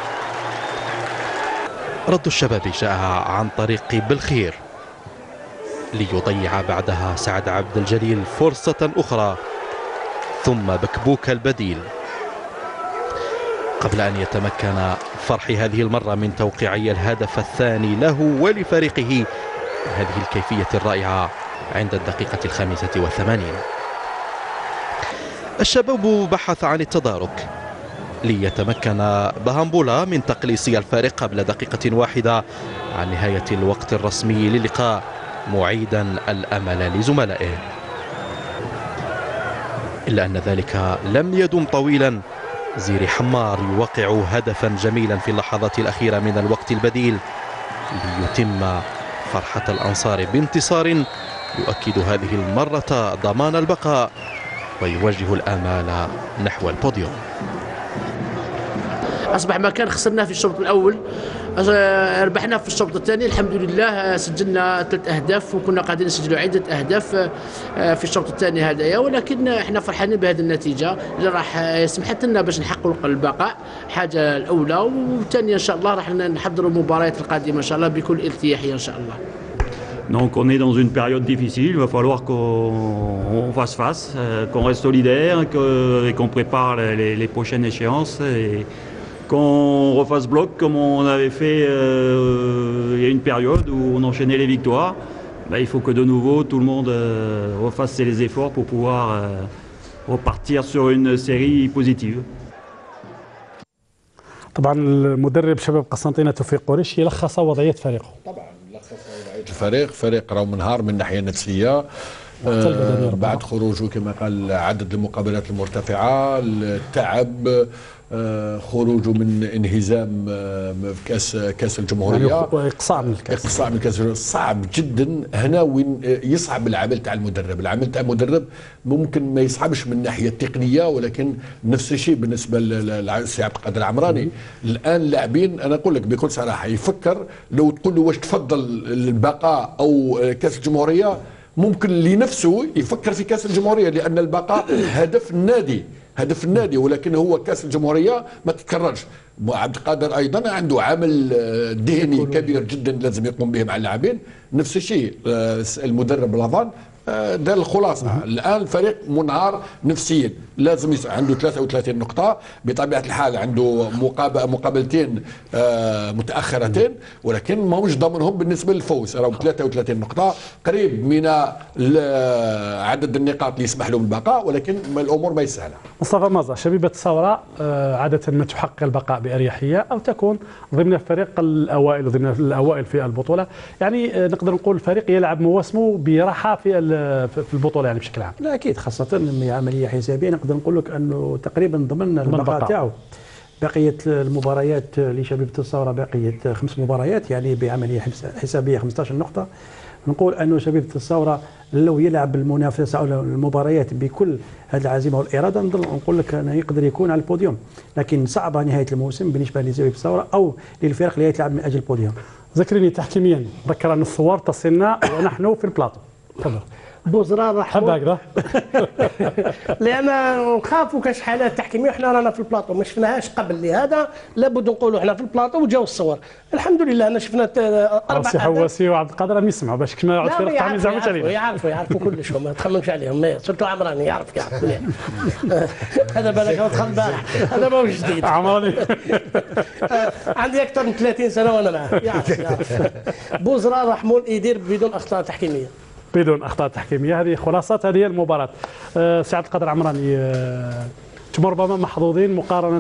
رد الشباب جاء عن طريق بالخير ليضيع بعدها سعد عبد الجليل فرصة أخرى ثم بكبوك البديل قبل أن يتمكن فرحي هذه المرة من توقيعي الهدف الثاني له ولفريقه هذه الكيفية الرائعة عند الدقيقة 85. الشباب بحث عن التدارك ليتمكن بهامبولا من تقليص الفارق قبل دقيقة واحدة عن نهاية الوقت الرسمي للقاء معيدا الأمل لزملائه، إلا أن ذلك لم يدم طويلا. زير حمار يوقع هدفا جميلا في اللحظات الأخيرة من الوقت البديل ليتم فرحة الأنصار بانتصار يؤكد هذه المرة ضمان البقاء ويوجه الآمال نحو البوديوم. أصبح ما كان خسرناه في الشوط الأول ربحنا في الشوط الثاني الحمد لله. سجلنا 3 أهداف وكنا قاعدين نسجلوا عدة أهداف في الشوط الثاني هذايا، ولكن احنا فرحانين بهذه النتيجة اللي راح سمحت لنا باش نحققوا البقاء حاجة الأولى، والثانية إن شاء الله راح نحضروا المباريات القادمة إن شاء الله بكل ارتياحية إن شاء الله. Donc on est dans une période difficile, il va falloir qu'on fasse face, qu'on reste solidaire et qu'on prépare les prochaines échéances et qu'on refasse bloc comme on avait fait il y a une période où on enchaînait les victoires. Ben, il faut que de nouveau tout le monde refasse ses efforts pour pouvoir repartir sur une série positive. طبعا المدرب شباب قسنطينة توفيق قريش يلخص وضعية فريقه. طبعا لخص وضعية فريق راه منهار من الناحية النفسية بعد خروجه كما قال عدد المقابلات المرتفعة، التعب، خروجه من انهزام في كاس الجمهوريه، يعني اقصاء من الكاس صعب جدا. هنا وين يصعب العمل تاع المدرب. العمل تاع المدرب ممكن ما يصعبش من الناحيه التقنيه، ولكن نفس الشيء بالنسبه للسي عبد القادر العمراني. الان اللاعبين انا اقول لك بكل صراحه يفكر، لو تقول له واش تفضل البقاء او كاس الجمهوريه، ممكن لنفسه يفكر في كاس الجمهوريه، لان البقاء هدف النادي، ولكن هو كاس الجمهوريه ما تتكررش. عبد القادر ايضا عنده عمل ذهني كبير جدا لازم يقوم به مع اللاعبين. نفس الشيء المدرب لافان دار الخلاصه. الان الفريق منهار نفسيا، لازم عنده 33 نقطه بطبيعه الحال، عنده مقابلتين متاخرتين، ولكن ماهوش ضامنهم بالنسبه للفوز. راهو 33 نقطه قريب من عدد النقاط اللي يسمح له بالبقاء، ولكن الامور ما يسهلها. مصطفى مازا، شبيبه الثوره عاده ما تحقق البقاء باريحيه او تكون ضمن الفريق الاوائل وضمن الاوائل في البطوله، يعني نقدر نقول الفريق يلعب مواسمه براحه في البطوله يعني بشكل عام. لا اكيد، خاصه عمليه حسابيه نقدر نقول لك انه تقريبا ضمن البقاء تاعو. بقيه المباريات لشبيبه الثوره بقيه 5 مباريات، يعني بعمليه حسابيه 15 نقطه، نقول انه شبيبه الثوره لو يلعب المنافسه او المباريات بكل هذه العزيمه والاراده نقول لك انه يقدر يكون على البوديوم، لكن صعبه نهايه الموسم بالنسبه لشبيبه الثوره او للفرق اللي تلعب من اجل البوديوم. ذكرني تحكيميا، ذكر ان الصور تصلنا ونحن في البلاطو. تفضل. بوزرار حب هكذا لان نخافوا كاش حالات تحكيميه وحنا رانا في البلاطو ما شفناهاش قبل، لهذا لابد نقولوا احنا في البلاطو وجاو الصور. الحمد لله انا شفنا 4 سي حواسي وعبد القادر راهم يسمعوا باش كما يعود فرق تاع ما يزعموش علينا. يعرفوا كلش، ما تخممش عليهم، سيرتو عمراني يعرف مليح. هذا بالك دخل البارح، هذا ماهوش جديد. عمراني عندي اكثر من 30 سنه وانا معاه، يعرف. بوزرار محمول يدير بدون اخطاء تحكيميه. بدون اخطاء تحكيميه، هذه خلاصات هذه المباراه. سي عبد القادر عمراني، انتم ربما محظوظين مقارنه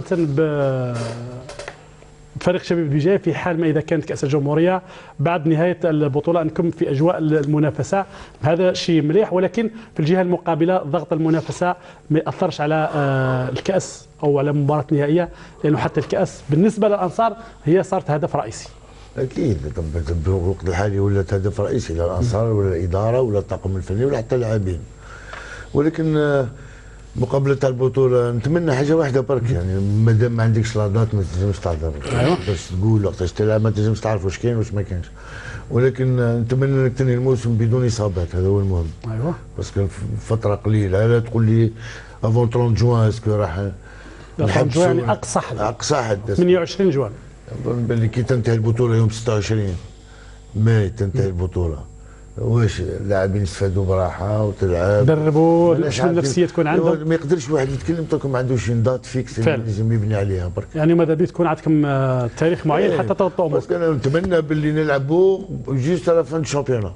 بفريق شبيبه بجايه في حال ما اذا كانت كاس الجمهوريه بعد نهايه البطوله انكم في اجواء المنافسه، هذا شيء مليح، ولكن في الجهه المقابله ضغط المنافسه ما ياثرش على الكاس او على مباراه نهائيه، لانه حتى الكاس بالنسبه للانصار هي صارت هدف رئيسي. اكيد بالوقت الحالي ولات هدف رئيسي للانصار ولا الاداره ولا الطاقم الفني ولا حتى اللاعبين. ولكن مقابله تاع البطوله نتمنى حاجه واحده برك، يعني مادام ما عندكش لاضات ما تنجمش تهضر باش تقول وقتاش تلعب، ما تنجمش تعرف واش كاين واش ما كاينش. ولكن نتمنى انك تنهي الموسم بدون اصابات، هذا هو المهم. ايوه باسكو فتره قليله، لا تقول لي افون 30 جوان اسكو راح نحبسوا يعني اقصى حد 28 جوان. باللي كي تنتهي البطوله يوم 26 ماي تنتهي البطوله، واش اللاعبين يستفادوا براحه وتلعب دربوا النفسيه تكون عندهم. ما يقدرش واحد يتكلم طاكم ما عندوش دات فيكس اللي لازم يبني عليها برك. يعني ماذا بيا تكون عندكم تاريخ معين حتى تغطوا بس انا نتمنى باللي نلعبوا جوست على فان الشامبيون،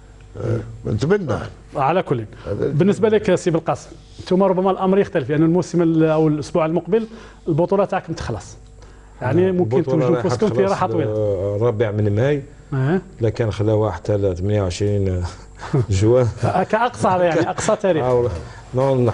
نتمنى. على كل بالنسبه لك سي بالقاسم، انتم ربما الامر يختلف، لان يعني الموسم او الاسبوع المقبل البطوله تاعكم تخلص، يعني ممكن توجدوا نفسكم في راحه طويله. الرابع من ماي لكن خلاوها حتى 28 جوان كاقصى يعني اقصى تاريخ. نون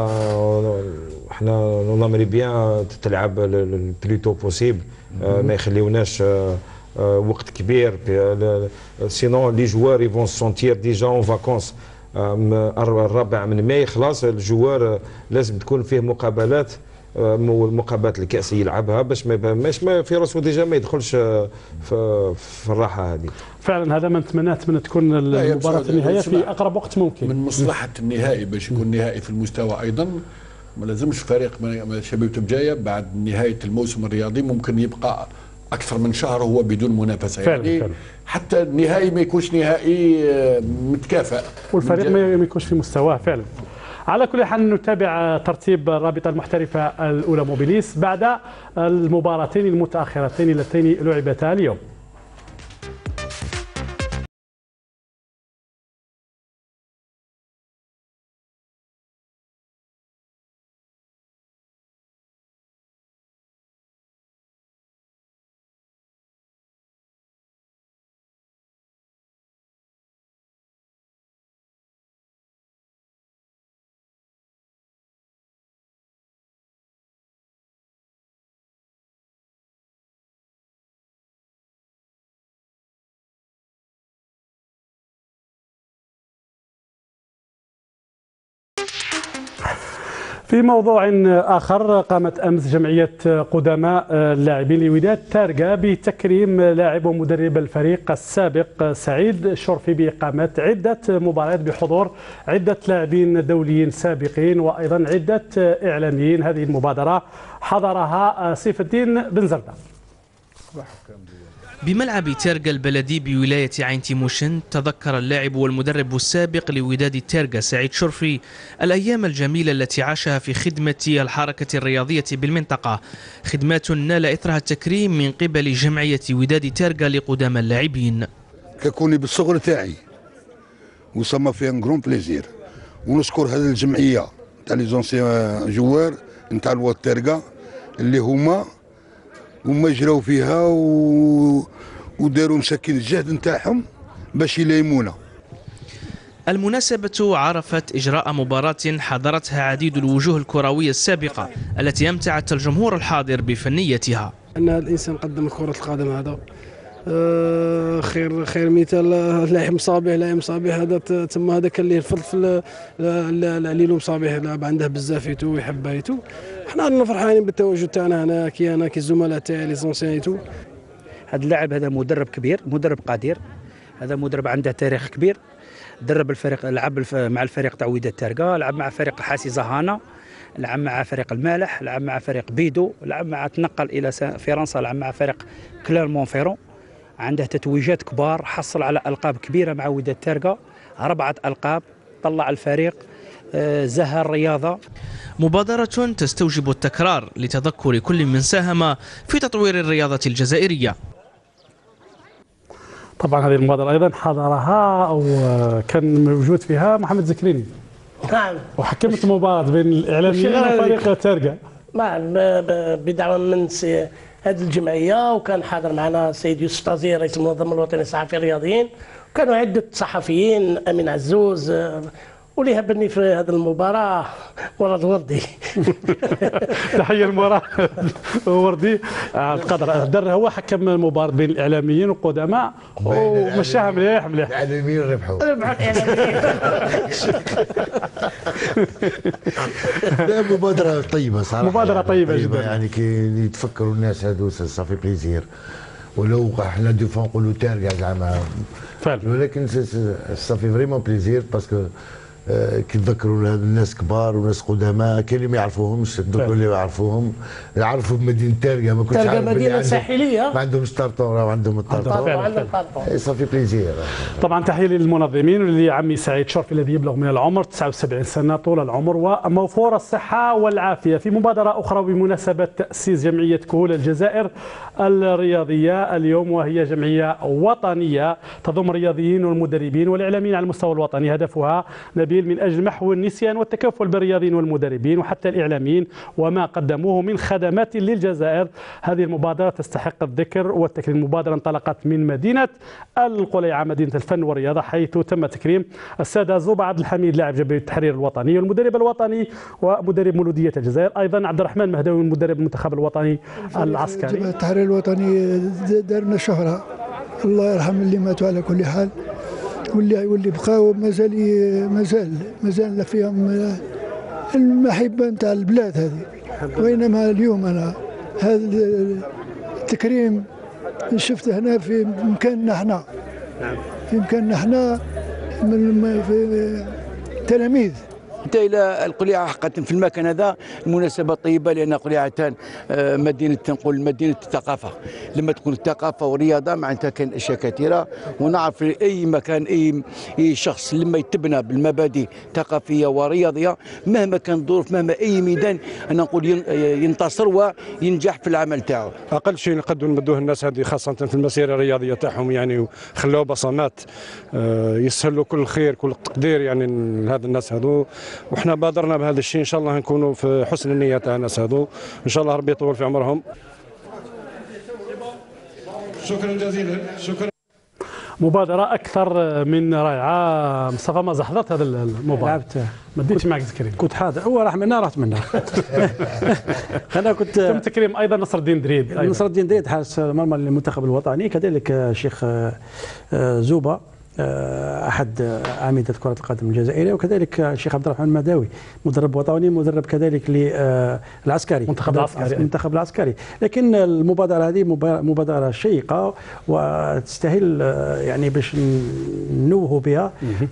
احنا نامري بيان تلعب البليتو بوسيبل، ما يخليوناش وقت كبير، سينون لي جوار يفون سونتير ديجا اون فاكونس. الرابع من ماي خلاص الجوار لازم تكون فيه مقابلات، والمقابلات الكأسية يلعبها باش ما في راسو ديجا ما يدخلش في الراحه هذه. فعلا هذا ما نتمناه تكون المباراه النهائيه في اقرب وقت ممكن. من مصلحه النهائي باش يكون نهائي في المستوى ايضا، ما لازمش فريق شبيبه بجايه بعد نهايه الموسم الرياضي ممكن يبقى اكثر من شهر هو بدون منافسه. فعلا يعني فعلا. حتى النهائي ما يكونش نهائي متكافئ والفريق ما يكونش في مستواه فعلا. على كل حال نتابع ترتيب الرابطة المحترفة الأولى موبيليس بعد المباراتين المتأخرتين اللتين لعبتا اليوم. في موضوع آخر، قامت أمس جمعية قدماء اللاعبين لوداد تارجا بتكريم لاعب ومدرب الفريق السابق سعيد شرفي بإقامة عدة مباريات بحضور عدة لاعبين دوليين سابقين وأيضا عدة إعلاميين. هذه المبادرة حضرها سيف الدين بن زردة. بملعب تارجا البلدي بولاية عين تيموشن تذكر اللاعب والمدرب السابق لوداد تارجا سعيد شرفي الأيام الجميلة التي عاشها في خدمة الحركة الرياضية بالمنطقة، خدمات نال إثرها التكريم من قبل جمعية وداد تارجا لقدامى اللاعبين. ككوني بالصغر تاعي وسما فيها ان بليزير، ونشكر هذه الجمعية تاع لي زونسيان جوار نتاع الواد تارجا اللي هما جراو فيها وداروا مساكين الجهد نتاعهم باش يلايمونا. المناسبة عرفت إجراء مباراة حضرتها عديد الوجوه الكروية السابقة التي أمتعت الجمهور الحاضر بفنيتها. أن الإنسان قدم كرة القدم هذا خير مثال لاعب مصابيح هذا تم هذا كان ليه الفضل في ليلو مصابيح لاعب عنده بزاف يتو ويحب يتو. حنا رانا فرحانين بالتواجد تاعنا هنا كي انا كي الزملاء تاعي لي زونسيان يتو. هذا اللاعب هذا مدرب كبير، مدرب قدير، هذا مدرب عنده تاريخ كبير. درب الفريق، لعب مع الفريق تاع وداد تارقا، لعب مع فريق الحاسي زهانه، لعب مع فريق المالح، لعب مع فريق بيدو، لعب مع تنقل الى فرنسا، لعب مع فريق كليرمون فيرون. عنده تتويجات كبار، حصل على القاب كبيره مع وداد تارقا، 4 ألقاب، طلع الفريق، زهر الرياضه. مبادرة تستوجب التكرار لتذكر كل من ساهم في تطوير الرياضة الجزائرية. طبعا هذه المبادرة أيضا حضرها أو كان موجود فيها محمد زكريني. نعم. وحكمت مباراة بين الإعلاميين وفريق تارقا. نعم بدعوة من هذه الجمعية، وكان حاضر معنا السيد يوسف طازير رئيس المنظمة الوطنية للصحفيين الرياضيين، وكانوا عدة صحفيين، أمين عزوز، واللي هبني في هذه المباراة ورد وردي. تحية المباراة وردي القدر در هو حكم المباراة بين الإعلاميين والقدماء ومشاها مليح. الإعلاميين ربحوا مبادرة طيبة صراحة، مبادرة طيبة جدا. يعني كي يتفكروا الناس هذو صافي بليزير، ولو احنا ديفون نقولوا تارقا زعما فعلا، ولكن صافي فريمون بليزير باسكو كي تذكروا الناس كبار وناس قدماء، كاين اللي ما يعرفوهمش، تذكروا اللي يعرفوهم، يعرفوا مدينه تارقا، ما كنتش عارف تارقا مدينه ساحليه ما عندهمش طرطوره وعندهم الطرطوره، صافي بليزير. طبعا تحيه للمنظمين ولعمي سعيد شرفي الذي يبلغ من العمر 79 سنه طول العمر وموفور الصحه والعافيه، في مبادره اخرى بمناسبه تاسيس جمعيه كهول الجزائر الرياضيه اليوم، وهي جمعيه وطنيه تضم الرياضيين والمدربين والاعلاميين على المستوى الوطني، هدفها نبيل من أجل محو النسيان والتكفل بالرياضيين والمدربين وحتى الإعلاميين وما قدموه من خدمات للجزائر. هذه المبادرة تستحق الذكر والتكريم. المبادرة انطلقت من مدينة القليعة، مدينة الفن والرياضة، حيث تم تكريم السادة زوبة عبد الحميد لاعب جبهة التحرير الوطني والمدرب الوطني ومدرب مولودية الجزائر، أيضا عبد الرحمن مهدوي المدرب المنتخب الوطني العسكري. جبهة التحرير الوطني دارنا شهرة، الله يرحم اللي ماتوا على كل حال، واللي بقاو مازال فيهم المحبه نتاع البلاد هذه. وإنما اليوم انا هذا التكريم شفته هنا في مكاننا احنا، في مكاننا احنا في تلاميذ. انت الى القليعه حقا في المكان هذا المناسبه طيبه، لان قليعه مدينه تنقول مدينه الثقافه، لما تكون الثقافه والرياضه معناتها كاين اشياء كثيره، ونعرف في اي مكان اي شخص لما يتبنى بالمبادئ ثقافيه ورياضيه مهما كان الظروف مهما اي ميدان انا نقول ينتصر وينجح في العمل تاعو. اقل شيء نقدروا نمدوه الناس هذه خاصه في المسيره الرياضيه تاعهم، يعني خلوا بصمات يسهلوا كل خير كل تقدير يعني لهذا الناس هذو، وحنا بادرنا بهذا الشيء، ان شاء الله نكونوا في حسن النيه تاع الناس هذو، ان شاء الله ربي يطول في عمرهم. شكرا جزيلا. شكرا. مبادرة أكثر من رائعة. مصطفى ماذا حضرت هذا المباراة؟ لعبت، ما ديتش معك زكريم. كنت حاضر، هو راح منا رحت منها. أنا كنت تم تكريم أيضا نصر الدين دريد. نصر الدين دريد حارس مرمى للمنتخب الوطني، كذلك الشيخ زوبة أحد أعمدة كرة القدم الجزائرية، وكذلك الشيخ عبد الرحمن المهداوي مدرب وطني، مدرب كذلك للعسكري المنتخب العسكري. لكن المبادرة هذه مبادرة شيقة وتستاهل يعني باش ننوهوا بها،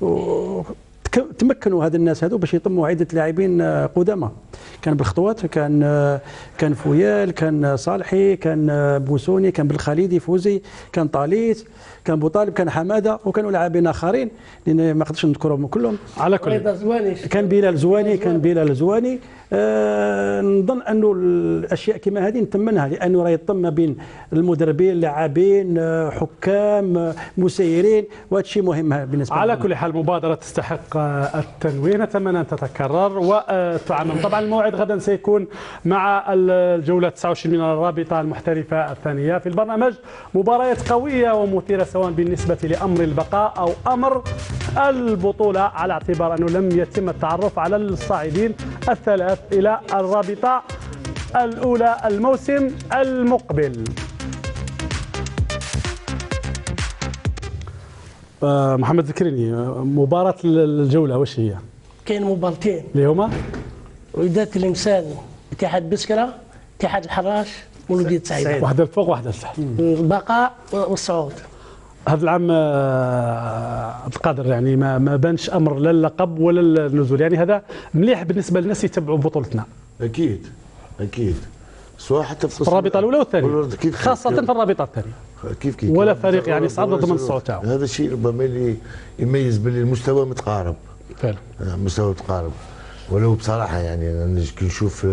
تمكنوا هذا الناس هذو باش يطموا عدة لاعبين قدامى. كان بالخطوات، كان فويال، كان صالحي، كان بوسوني، كان بالخليدي فوزي، كان طاليت، كان بوطالب، كان حماده، وكانوا لاعبين اخرين لان ما قدرتش نذكرهم كلهم. على كل كان بلال زواني، نظن انه الاشياء كما هذه نتمنها، لانه راه يتم بين المدربين، اللاعبين، حكام، مسيرين، وهذا الشيء مهم بالنسبه على كل حال. مبادره تستحق التنويه، نتمنى ان تتكرر وتعمم. طبعا الموعد غدا سيكون مع الجوله 29 من الرابطه المحترفه الثانيه في البرنامج. مباريات قويه ومثيره سواء بالنسبه لامر البقاء او امر البطوله، على اعتبار انه لم يتم التعرف على الصاعدين الثلاث إلى الرابطة الأولى الموسم المقبل. محمد ذكرني مباراة الجولة واش هي؟ كاين مباراتين اللي هما وداد تلمسان اتحاد بسكرة اتحاد الحراش ولودية سعيد. واحدة الفوق واحدة التحت. البقاء والصعود. هذا العام عبد القادر يعني ما بانش امر لا اللقب ولا النزول، يعني هذا مليح بالنسبه للناس يتبعوا بطولتنا. اكيد اكيد، سواء حتى في الرابطه الاولى والثانيه خاصه في الرابطه الثانيه كيف ولا فريق يعني صعد ضمن الصعود تاعو. هذا الشيء ربما اللي يميز باللي المستوى متقارب فعلا، المستوى متقارب. ولو بصراحه يعني انا كي نشوف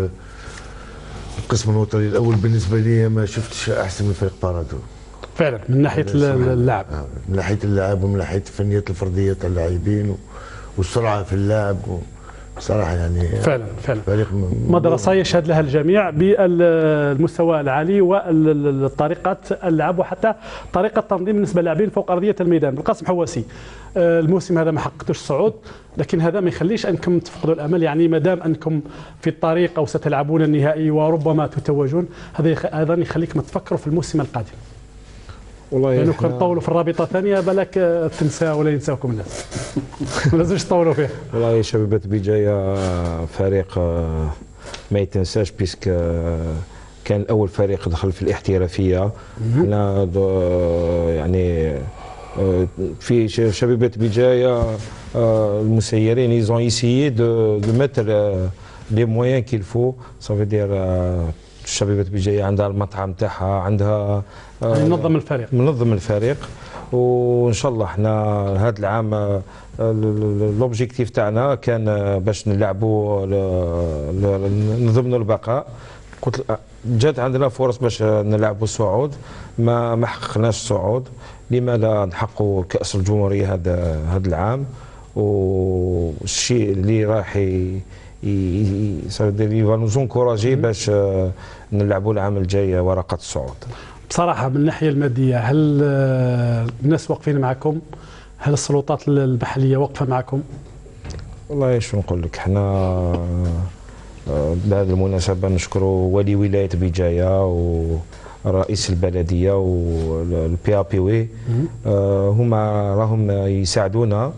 القسم الوطني الاول بالنسبه لي ما شفتش احسن من فريق بارادو فعلا من ناحيه اللعب، من ناحيه اللعب ومن ناحيه الفنيات الفرديه تاع اللاعبين والسرعه في اللعب صراحه يعني فعلا فريق مدرسه يشهد لها الجميع بالمستوى العالي والطريقه اللعب وحتى طريقه التنظيم بالنسبه للاعبين فوق ارضيه الميدان. بالقاسم حواسي الموسم هذا ما حققتوش الصعود، لكن هذا ما يخليش انكم تفقدوا الامل، يعني ما دام انكم في الطريق او ستلعبون النهائي وربما تتوجون، هذا ايضا يخليكم تفكروا في الموسم القادم. والله لانه كان طولوا في الرابطه الثانيه بالك تنسى ولا ينساوكم الناس. ما لازمش تطولوا فيها. والله شبيبة بجايه فريق ما يتنساش بيسك كان اول فريق دخل في الاحترافيه. احنا يعني في شبيبة بجايه المسيرين يزون ايسيي دو متر لي مويان كيل فو صافي دير شبيبة بجايه عندها المطعم تاعها، عندها منظم الفريق وان شاء الله احنا هذا العام لوبجيكتيف تاعنا كان باش نلعبوا نضمنوا البقاء. قلت جات عندنا فرص باش نلعبوا الصعود، ما حققناش الصعود. لما لا نحققوا كأس الجمهورية هذا العام، والشيء اللي راح نزونكوراجي باش نلعبوا العام الجاي ورقة الصعود. بصراحة من الناحية المادية هل الناس واقفين معكم؟ هل السلطات المحلية واقفة معكم؟ والله شو نقول لك، احنا بهذه المناسبة نشكر ولي ولاية بجاية ورئيس البلدية والبي ا بي وي، هما راهم يساعدونا،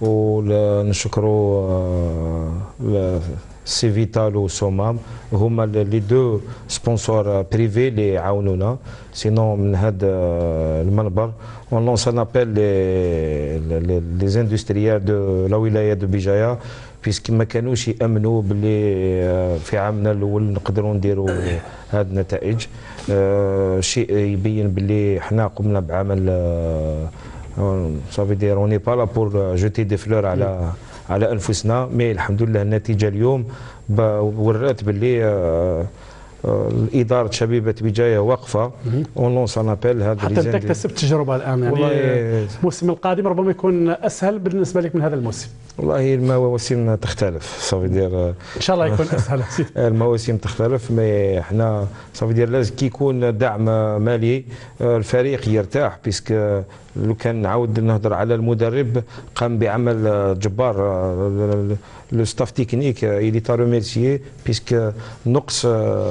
ونشكروا سي فيتال وسومام هما لي دو سبونسور بريفي اللي يعاونونا. سينو من هذا المنبر اون لونس ان ابل لي زاندستريال دو لا ولايه دو بجايه، بيسك ما كانوش يامنوا باللي في عامنا الاول نقدروا نديروا هذه النتائج. شيء يبين باللي احنا قمنا بعمل صافي دير اوني با لا بور جوتي دي فلور على انفسنا، مي الحمد لله النتيجه اليوم ورات باللي الاداره شبيبه بجايه واقفه. اون لونس ان ابل هذا حتى انت اكتسبت تجربه الان، يعني الموسم القادم ربما يكون اسهل بالنسبه لك من هذا الموسم. والله المواسم تختلف صافي دير، ان شاء الله يكون اسهل. المواسم تختلف، مي احنا صافي دير لازم كي يكون دعم مالي الفريق يرتاح، بيسك لو كان نعاود نهضر على المدرب قام بعمل جبار، لو ستاف تكنيك إلي تا ريميرسيي بيسك نقص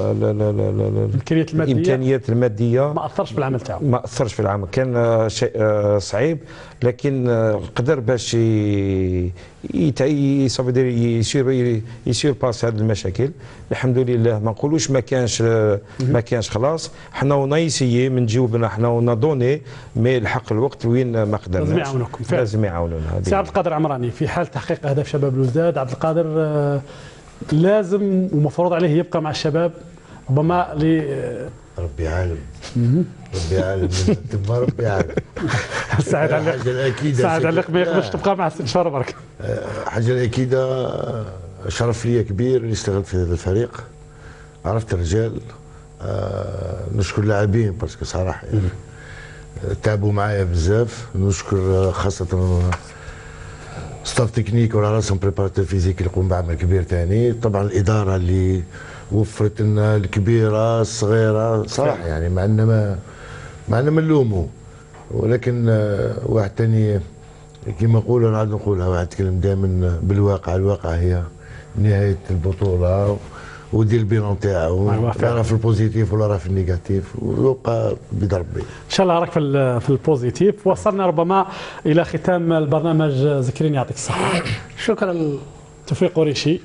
الامكانيات الماديه ما اثرش في العمل تاعو، ما اثرش في العمل، كان شيء صعيب، لكن قدر باش يسير باس هذه المشاكل. الحمد لله ما نقولوش ما كانش خلاص، حنا ونايسيي من جاوبنا حنا ونادوني، مي الحق الوقت وين ما قدرناش لازم يعاونوكم لازم يعاونونا. سي عبد القادر عمراني، في حال تحقيق اهداف شباب الوزداد عبد القادر لازم ومفروض عليه يبقى مع الشباب، ربما ربي عالم ربي عالم تما ربي عالم. سعد علق ما يقدرش تبقى مع السنشار برك. حاجه الاكيده شرف لي كبير اللي اشتغلت في هذا الفريق، عرفت الرجال، نشكر اللاعبين باسكو صراحه يعني تعبوا معايا بزاف، نشكر خاصه ستاف تكنيك وعلى راسهم بريباراتور فيزيك اللي يقوم بعمل كبير ثاني، طبعا الاداره اللي وفرت لنا الكبيره الصغيره صراحه يعني مع ان ما نلوموا، ولكن واحد ثاني كما نقولوا نعاود نقولها، واحد يتكلم دائما بالواقع، الواقع هي نهايه البطوله ودير البيلون تاعو، راه في البوزيتيف ولا راه في النيجاتيف، ويبقى بيد ربي. ان شاء الله راك في البوزيتيف. وصلنا ربما الى ختام البرنامج. ذكريني يعطيك الصحه. شكرا. توفيق قريشي.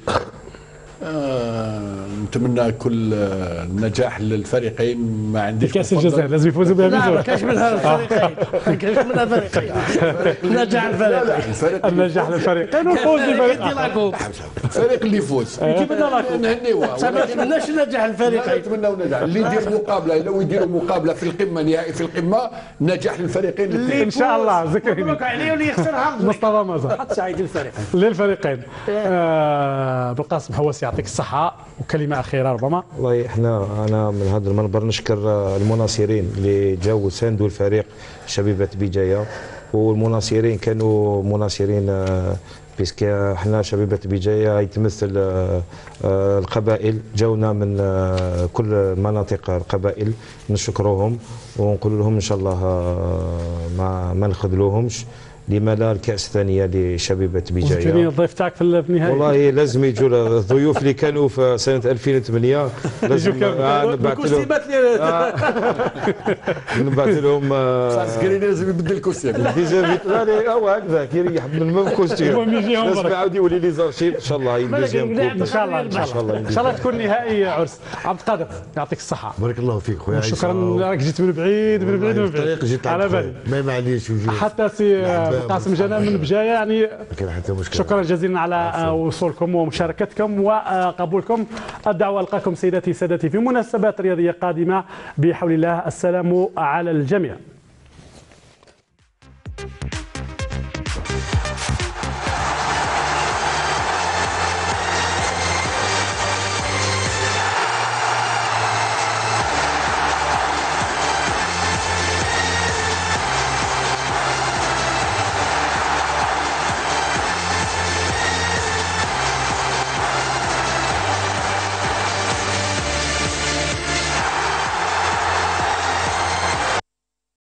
نتمنى كل نجاح للفريقين. ما عنديش كاس الجزائر لازم يفوزوا بها لا ما كاش منها الفريقين، ما كاش منها الفريقين. نجاح الفريقين، النجاح للفريقين والفوز للفريقين. الفريق اللي يفوز يتمنى لاكو نهنيوه. ما نتمناش نجاح الفريقين، نتمنوا نجاح اللي يدير مقابله. لو يديروا مقابله في القمه، نهائي في القمه، نجاح للفريقين ان شاء الله. ذكريني مبروك عليه واللي يخسرها مصطفى مازن. حتى سعيد للفريقين. للفريقين. بالقاسم حواسي يعطيك الصحه وكلمه اخيره ربما. والله انا من هذا المنبر نشكر المناصرين اللي جاوا وساندوا الفريق شبيبه بجايه، والمناصرين كانوا مناصرين بيسك احنا شبيبه بجايه يتمثل القبائل، جاونا من كل مناطق القبائل، نشكروهم ونقول لهم ان شاء الله ما نخذلوهمش. لما لا الكأس الثانية لشبيبة بجاية. ذكرني الضيف تاعك في النهاية. والله لازم يجوا الضيوف اللي كانوا في سنة 2008 لازم نبعث لهم. سكريني لازم يبدل الكوستيم. هو هكذا يريح من المهم كوستيم. لازم يعاود يولي لي زارشيب ان شاء الله يدوزيام كوب. ان شاء الله ان شاء الله تكون نهائي عرس. عبد القادر يعطيك الصحة. بارك الله فيك خويا. شكرا راك جيت من بعيد من بعيد من بعيد. جيت على بالي. ما معليش وجيت. حتى سي قاسم جانا من بجايه يعني. شكرا جزيلا على وصولكم ومشاركتكم وقبولكم الدعوه. القاكم سيداتي سادتي في مناسبات رياضيه قادمه بحول الله. السلام على الجميع.